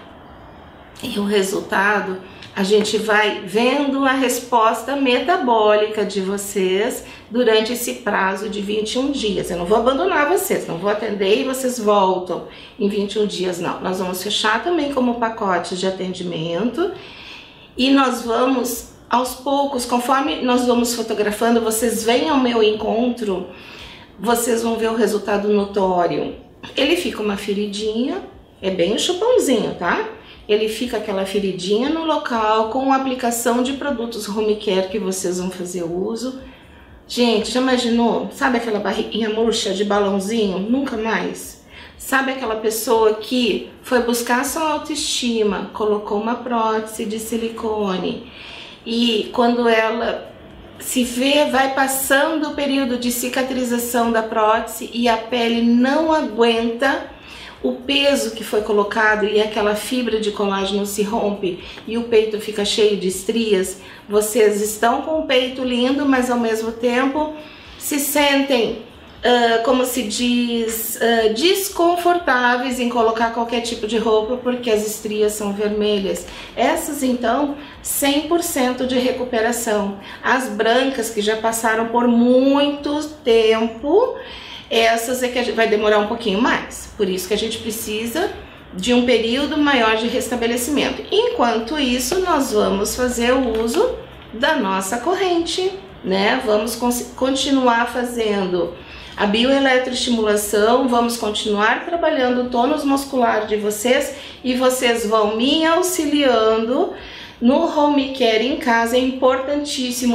Speaker 15: E o resultado, a gente vai vendo a resposta metabólica de vocês durante esse prazo de 21 dias. Eu não vou abandonar vocês, não vou atender e vocês voltam em 21 dias, não. Nós vamos fechar também como pacotes de atendimento e nós vamos, aos poucos, conforme nós vamos fotografando, vocês vêm ao meu encontro, vocês vão ver o resultado notório. Ele fica uma feridinha, é bem um chupãozinho, tá? Ele fica aquela feridinha no local com a aplicação de produtos home care que vocês vão fazer uso. Gente, já imaginou? Sabe aquela barriguinha murcha de balãozinho? Nunca mais. Sabe aquela pessoa que foi buscar sua autoestima, colocou uma prótese de silicone e quando ela se vê, vai passando o período de cicatrização da prótese e a pele não aguenta o peso que foi colocado e aquela fibra de colágeno se rompe e o peito fica cheio de estrias. Vocês estão com o peito lindo, mas ao mesmo tempo se sentem, como se diz, desconfortáveis em colocar qualquer tipo de roupa porque as estrias são vermelhas. Essas então, 100% de recuperação. As brancas que já passaram por muito tempo, essas é que vai demorar um pouquinho mais, por isso que a gente precisa de um período maior de restabelecimento. Enquanto isso, nós vamos fazer o uso da nossa corrente, né? Vamos continuar fazendo a bioeletroestimulação, vamos continuar trabalhando o tônus muscular de vocês e vocês vão me auxiliando no home care em casa. É importantíssimo,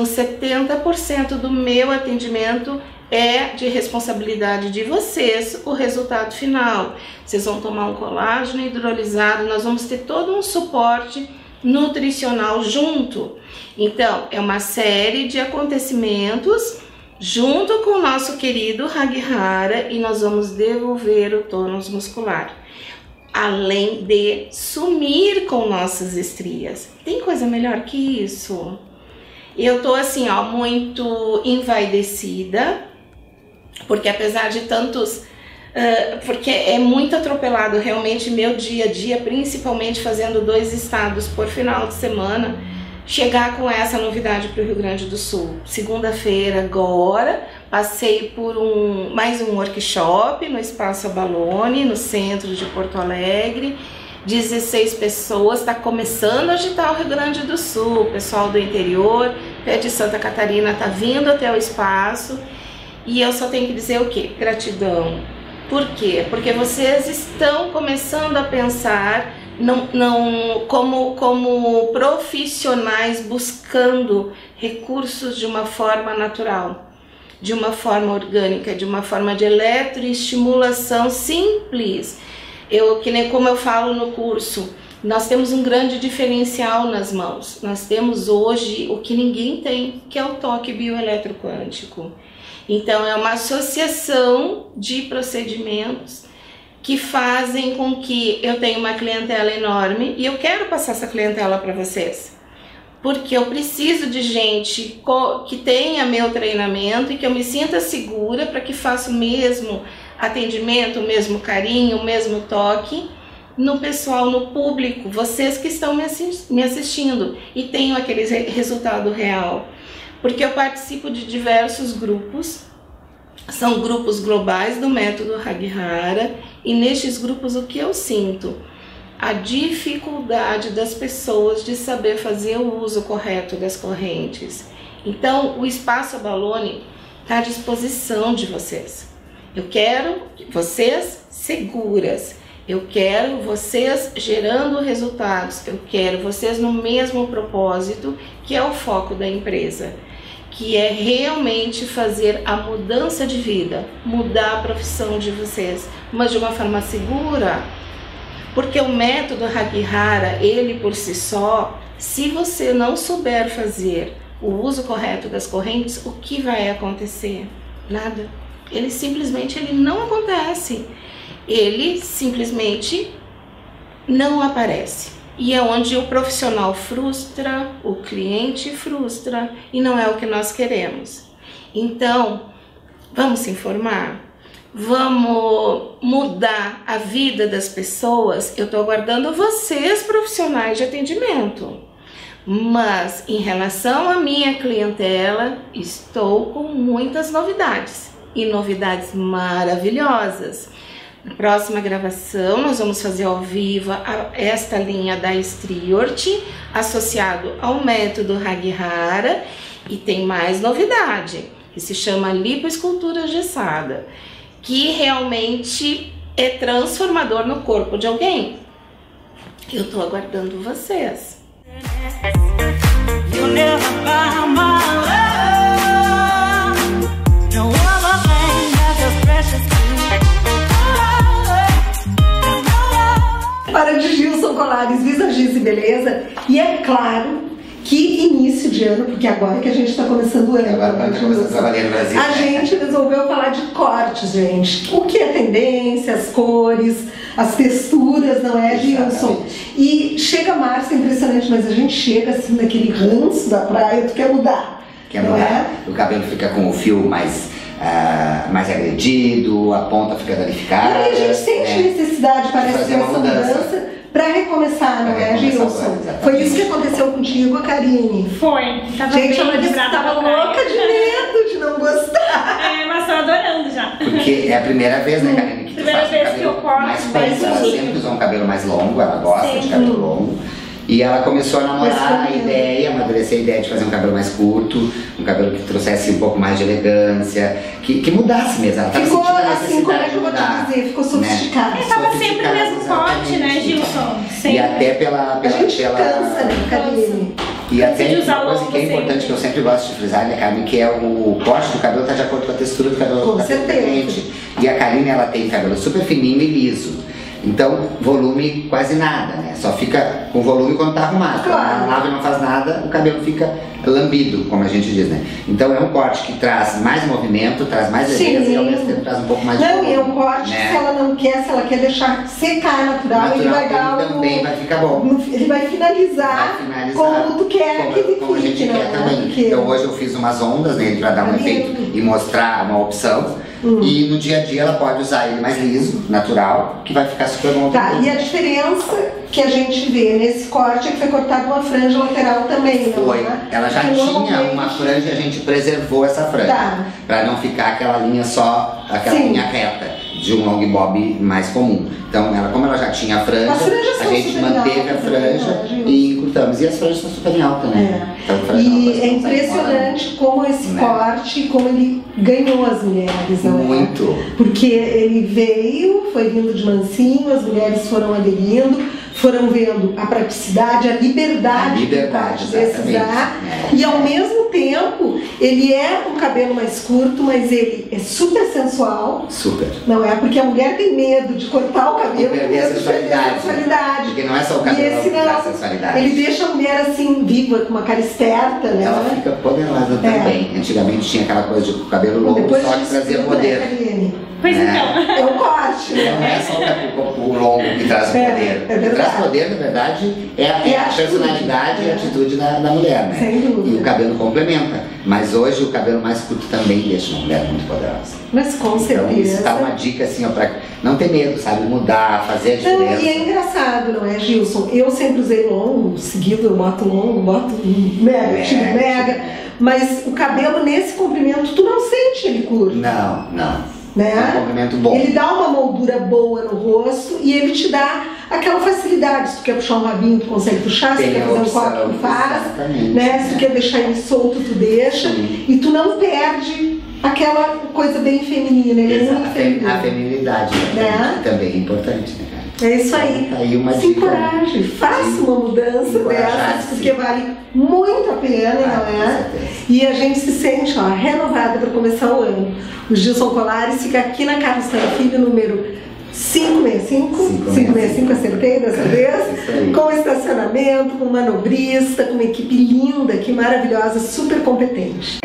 Speaker 15: 70% do meu atendimento é de responsabilidade de vocês o resultado final. Vocês vão tomar um colágeno hidrolisado, nós vamos ter todo um suporte nutricional junto. Então, é uma série de acontecimentos junto com o nosso querido Haghihara e nós vamos devolver o tônus muscular. Além de sumir com nossas estrias. Tem coisa melhor que isso? Eu tô assim, ó, muito envaidecida, porque apesar de tantos... porque é muito atropelado realmente meu dia a dia, principalmente fazendo 2 estados por final de semana, chegar com essa novidade para o Rio Grande do Sul. Segunda-feira agora, passei por mais um workshop no Espaço Abalone, no centro de Porto Alegre, 16 pessoas, está começando a agitar o Rio Grande do Sul, o pessoal do interior, pé de Santa Catarina está vindo até o espaço e eu só tenho que dizer o quê? Gratidão. Por quê? Porque vocês estão começando a pensar como profissionais buscando recursos de uma forma natural, de uma forma orgânica, de uma forma de eletroestimulação simples. Que nem como eu falo no curso, nós temos um grande diferencial nas mãos. Nós temos hoje o que ninguém tem, que é o toque bioeletroquântico. Então é uma associação de procedimentos que fazem com que eu tenha uma clientela enorme e eu quero passar essa clientela para vocês. Porque eu preciso de gente que tenha meu treinamento e que eu me sinta segura para que faça o mesmo atendimento, o mesmo carinho, o mesmo toque no pessoal, no público, vocês que estão me assistindo e tenham aquele resultado real. Porque eu participo de diversos grupos, são grupos globais do método Haghihara, e nestes grupos o que eu sinto? A dificuldade das pessoas de saber fazer o uso correto das correntes. Então, o Espaço Abalone está à disposição de vocês. Eu quero vocês seguras, eu quero vocês gerando resultados, eu quero vocês no mesmo propósito, que é o foco da empresa, que é realmente fazer a mudança de vida, mudar a profissão de vocês, mas de uma forma segura. Porque o método Haghihara, ele por si só, se você não souber fazer o uso correto das correntes, o que vai acontecer? Nada. Ele simplesmente não acontece. Ele simplesmente não aparece. E é onde o profissional frustra, o cliente frustra, e não é o que nós queremos. Então, vamos se informar? Vamos mudar a vida das pessoas? Eu estou aguardando vocês, profissionais de atendimento. Mas, em relação à minha clientela, estou com muitas novidades. E novidades maravilhosas. Na próxima gravação, nós vamos fazer ao vivo esta linha da Striort, associado ao método Haghihara. E tem mais novidade, que se chama lipoescultura gessada, que realmente é transformador no corpo de alguém. Eu tô aguardando vocês.
Speaker 2: Para de Gilson Colares, Visagismo e Beleza. E é claro que início de ano, porque agora que a gente está começando o ano,
Speaker 16: agora que começando a trabalhar no Brasil,
Speaker 2: a gente resolveu falar de cortes, gente. O que é tendência, as cores, as texturas, não é, Gilson? E chega março, é impressionante, mas a gente chega assim naquele ranço da praia, tu quer mudar.
Speaker 16: Quer mudar? O cabelo fica com o fio mais agredido, a ponta fica danificada.
Speaker 2: E a gente sente necessidade, parece, dessa mudança para recomeçar, não é, Gilson? Foi isso que aconteceu contigo, a Karine.
Speaker 17: Foi. Tava
Speaker 2: gente,
Speaker 17: bem
Speaker 2: ela disse que estava louca de medo de não gostar.
Speaker 17: Mas tô adorando já.
Speaker 16: Porque é a primeira vez, né, Karine, que tu faz um cabelo mais curto. Ela sempre usou um cabelo mais longo, ela gosta de cabelo longo. E ela começou a namorar a ideia, amadurecer a ideia de fazer um cabelo mais curto, um cabelo que trouxesse um pouco mais de elegância, que mudasse mesmo. Ela
Speaker 2: ficou assim, como é que eu vou te dizer? Ficou sofisticado.
Speaker 17: Né? Tava sempre no mesmo corte, né, Gilson?
Speaker 16: E até pela
Speaker 2: a gente cansa, né, Karine?
Speaker 16: E até uma coisa que é importante, que eu sempre gosto de frisar, né, Karine, que é o corte do cabelo tá de acordo com a textura do cabelo.
Speaker 2: Com certeza.
Speaker 16: E a Karine, ela tem cabelo super fininho e liso. Então, volume quase nada, né? Só fica com volume quando tá arrumado. Claro. Quando não lava e não faz nada, o cabelo fica lambido, como a gente diz, né? Então é um corte que traz mais movimento, traz mais leveza e ao mesmo tempo traz um pouco mais de volume.
Speaker 2: Não, é um corte que se ela não quer, se ela quer deixar secar natural, ele vai dar
Speaker 16: também vai ficar bom.
Speaker 2: Ele vai finalizar como tu quer que ele
Speaker 16: como a gente quer também. Então hoje eu fiz umas ondas nele para dar um efeito e mostrar uma opção. E no dia a dia ela pode usar ele mais liso, natural, que vai ficar super bom.
Speaker 2: Tá, e a diferença que a gente vê nesse corte é que foi cortada uma franja lateral também, não
Speaker 16: foi? Ela já tinha uma franja e a gente preservou essa franja. Pra não ficar aquela linha só, aquela linha reta de um long bob mais comum. Então, como ela já tinha a franja, a gente manteve a franja e encurtamos. E as franjas são super em alta, né? Então,
Speaker 2: e é impressionante como esse corte, como ele ganhou as mulheres, não é?
Speaker 16: Muito.
Speaker 2: Porque ele veio, foi vindo de mansinho, as mulheres foram aderindo, foram vendo a praticidade, a liberdade de precisar, e ao mesmo tempo ele é um cabelo mais curto, mas ele é super sensual.
Speaker 16: Super.
Speaker 2: Não é? Porque a mulher tem medo de cortar o cabelo
Speaker 16: e perder a sensualidade. Porque não é só o cabelo que dá sensualidade.
Speaker 2: Ele deixa a mulher assim viva, com uma cara esperta, né?
Speaker 16: Ela fica poderosa também. Antigamente tinha aquela coisa de cabelo longo, depois só que trazia poder.
Speaker 17: Pois então.
Speaker 2: É o corte, né?
Speaker 16: Não é só o longo que traz o poder. O que traz poder, na verdade, é a personalidade e a atitude da mulher, né?
Speaker 2: Sem dúvida.
Speaker 16: E o cabelo complementa. Mas hoje o cabelo mais curto também deixa uma mulher muito poderosa.
Speaker 2: Mas com certeza.
Speaker 16: Então isso dá uma dica assim, ó, pra não ter medo, sabe? Mudar, fazer a diferença.
Speaker 2: E é engraçado, não é, Gilson? Eu sempre usei longo, seguido eu boto longo, boto mega, tiro mega. Mas o cabelo nesse comprimento, tu não sente ele curto.
Speaker 16: Não.
Speaker 2: Né?
Speaker 16: É um comprimento bom.
Speaker 2: Ele dá uma moldura boa no rosto e ele te dá aquela facilidade. Se tu quer puxar um rabinho, tu consegue puxar. Se tu quer fazer um coque, tu faz. Né? Se tu quer deixar ele solto, tu deixa. E tu não perde aquela coisa bem feminina. Ele é muito feminino.
Speaker 16: A feminilidade, né? Também é importante, né, cara?
Speaker 2: É isso aí.
Speaker 16: Tá aí uma
Speaker 2: se encoraje, faça uma mudança dessas, porque vale muito a pena, não é? E a gente se sente renovada para começar o ano. O Gilson Colares fica aqui na Carlos Filho, número 565, acertei dessa vez, com estacionamento, com manobrista, com uma equipe linda, aqui, maravilhosa, super competente.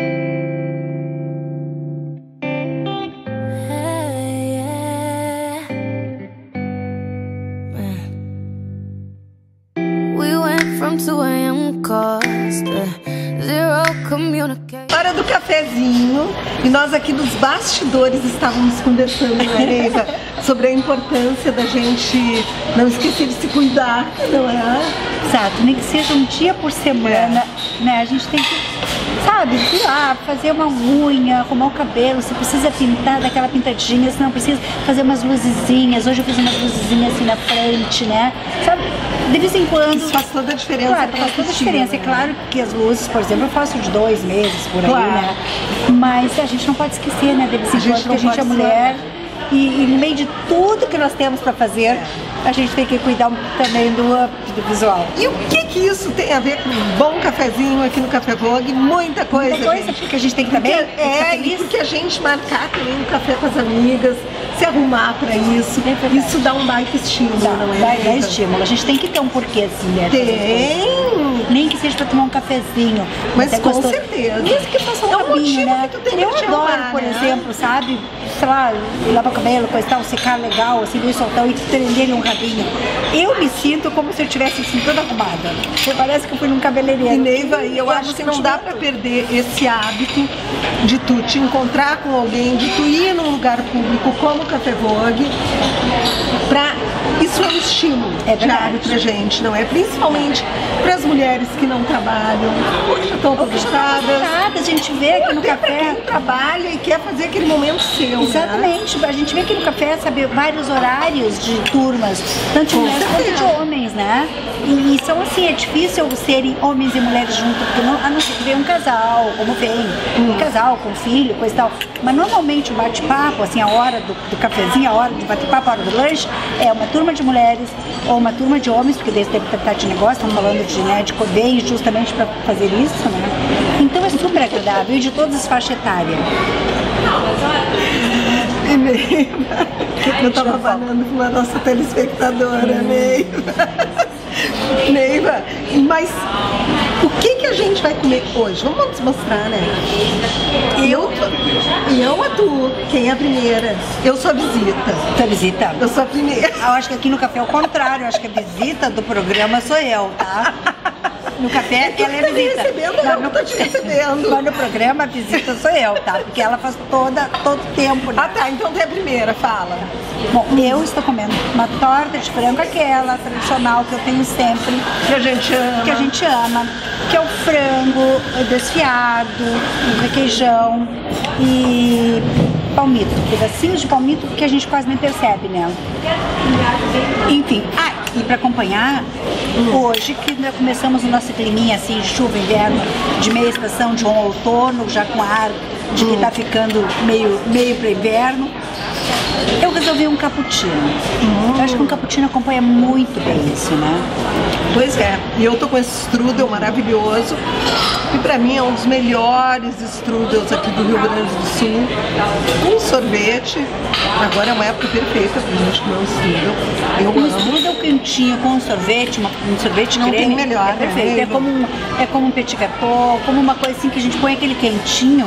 Speaker 2: Hora do cafezinho, e nós aqui dos bastidores estávamos conversando, né, Neiva, sobre a importância da gente não esquecer de se cuidar, não é?
Speaker 18: Exato, nem que seja um dia por semana, né? A gente tem que, sabe, ir lá, fazer uma unha, arrumar o cabelo, se precisa pintar, dar aquela pintadinha, se não precisa fazer umas luzezinhas. Hoje eu fiz umas luzezinhas assim na frente, né? Sabe, de vez em quando.
Speaker 2: Isso faz toda a diferença.
Speaker 18: Claro, faz toda a diferença. É claro que as luzes, por exemplo, eu faço de 2 meses por aí, né? Mas a gente não pode esquecer, né, de vez em quando, que a gente é mulher. E no meio de tudo que nós temos para fazer, a gente tem que cuidar também do visual.
Speaker 2: E o que isso tem a ver com um bom cafezinho aqui no Café Vogue? Muita coisa.
Speaker 18: Muita coisa, porque a gente tem que também.
Speaker 2: E porque a gente marcar também um café com as amigas, se arrumar para isso. Isso dá um baita estímulo, não é?
Speaker 18: Dá estímulo. A gente tem que ter um porquê assim, né?
Speaker 2: Tem!
Speaker 18: Nem que seja para tomar um cafezinho.
Speaker 2: Mas com certeza.
Speaker 18: Mesmo que faça um rabinho, né? Eu adoro, por exemplo, sabe? Sei lá, lavar o cabelo, coisa e tal, secar legal, assim, e soltar e prender um rabinho. Eu me sinto como se eu tivesse assim, toda arrumada. Parece que eu fui num cabeleireiro.
Speaker 2: E Neiva, eu acho que não dá pra perder esse hábito de tu te encontrar com alguém, de tu ir num lugar público como o Café Vogue, isso é um estímulo diário pra gente, não é? Principalmente para as mulheres que não trabalham, ou que já estão aposentadas.
Speaker 18: A gente vê aqui no café.
Speaker 2: Quem trabalha e quer fazer aquele momento seu.
Speaker 18: Exatamente. Né? A gente vê aqui no café, sabe, vários horários de turmas, tanto de mulheres quanto de homens, né? E são assim, é difícil serem homens e mulheres juntos, porque a não ser que venha um casal, como vem, um casal com filho, coisa e tal. Mas normalmente o bate-papo, assim, a hora do cafezinho, a hora do bate-papo, a hora do lanche, é uma turma de mulheres ou uma turma de homens, porque deve tratar de negócio, estamos falando de, né, de bem justamente para fazer isso, né? Então é super agradável e de todas as faixas etárias.
Speaker 2: Eu estava falando com a nossa telespectadora, Neiva, mas o que a gente vai comer hoje? Vamos mostrar, né? Eu atuo. Quem é a primeira? Eu sou a visita.
Speaker 18: Tu é a visita?
Speaker 2: Eu sou a primeira.
Speaker 18: Eu acho que aqui no café é o contrário. Eu acho que a visita do programa sou eu, tá? No café ela é a visita. Mas no programa a visita sou eu, tá? Porque ela faz todo o tempo. Né?
Speaker 2: Ah, tá. Então tu é a primeira, fala.
Speaker 18: Bom, eu estou comendo uma torta de frango, aquela tradicional que eu tenho sempre.
Speaker 2: Que a gente ama.
Speaker 18: Que a gente ama. Que é o frango desfiado, um requeijão e palmito. Pedacinhos de palmito que a gente quase nem percebe nela. Enfim, e para acompanhar, hoje que começamos o nosso climinha assim, chuva, inverno, de meia estação, de um outono, já com ar de que tá ficando meio para inverno. Eu resolvi um cappuccino. Eu acho que um cappuccino acompanha muito bem isso, né?
Speaker 2: Pois é, e eu tô com esse strudel maravilhoso, que pra mim é um dos melhores strudels aqui do Rio Grande do Sul. Um sorvete, agora é uma época perfeita pra gente comer um strudel. Eu amo.
Speaker 18: Strudel quentinho com um sorvete, um sorvete
Speaker 2: não
Speaker 18: creme,
Speaker 2: tem melhor,
Speaker 18: é perfeito.
Speaker 2: Né?
Speaker 18: É como um petit gâteau, como uma coisa assim que a gente põe aquele quentinho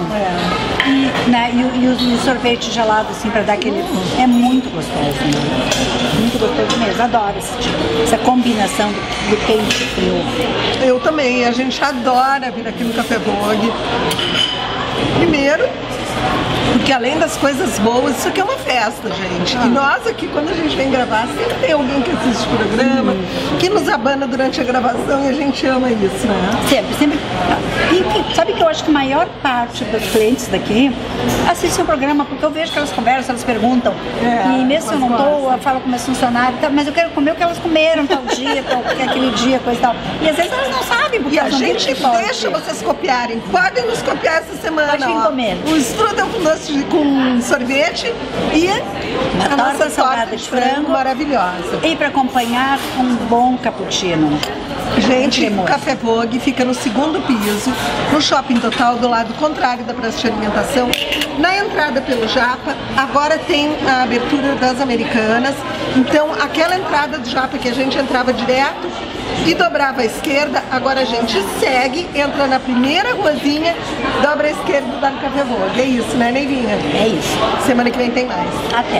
Speaker 18: e o sorvete gelado assim pra dar aquele... É muito gostoso, né? Muito gostoso mesmo, adoro essa combinação do quente e frio.
Speaker 2: Eu também, a gente adora vir aqui no Café Vogue. Primeiro, porque além das coisas boas, isso aqui é uma festa, gente. E nós aqui, quando a gente vem gravar, sempre tem alguém que assiste o programa, que nos abana durante a gravação e a gente ama isso, né?
Speaker 18: Sempre. E sabe que eu acho que a maior parte dos clientes daqui assistem o programa, porque eu vejo que elas conversam, elas perguntam. E mesmo se eu não tô, eu falo com meus funcionários, mas eu quero comer o que elas comeram tal dia, aquele dia, coisa e tal. E às vezes elas não sabem, porque
Speaker 2: e a gente deixa vocês copiarem. Podem nos copiar essa semana.
Speaker 18: Pode vir comer.
Speaker 2: O strudel com sorvete e a nossa torta de frango maravilhosa.
Speaker 18: E para acompanhar um bom cappuccino.
Speaker 2: Gente, o Café Vogue fica no 2º piso, no Shopping Total, do lado contrário da Praça de Alimentação. Na entrada pelo Japa, agora tem a abertura das Americanas. Então, aquela entrada do Japa que a gente entrava direto e dobrava à esquerda, agora a gente segue, entra na primeira ruazinha, dobra à esquerda e dá no Café Vogue. É isso, né, Neivinha?
Speaker 18: É isso.
Speaker 2: Semana que vem tem mais.
Speaker 18: Até.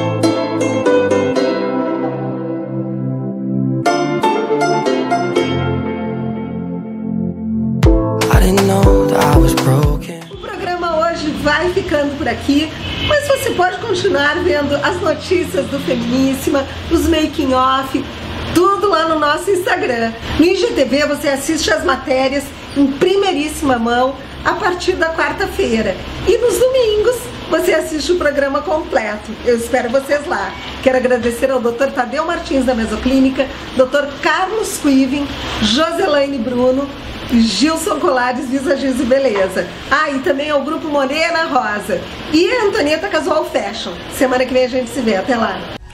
Speaker 18: O programa hoje vai ficando por aqui, mas você pode continuar vendo as notícias do Feminíssima, os making off, tudo lá no nosso Instagram. No IGTV você assiste as matérias em primeiríssima mão a partir da quarta-feira. E nos domingos você assiste o programa completo. Eu espero vocês lá. Quero agradecer ao Dr. Tadeu Martins da Mesoclínica, Dr. Carlos Quiven, Joselaine Bruno, Gilson Colares, Visagismo e Beleza. E também ao Grupo Morena Rosa e a Antonieta Casual Fashion. Semana que vem a gente se vê. Até lá.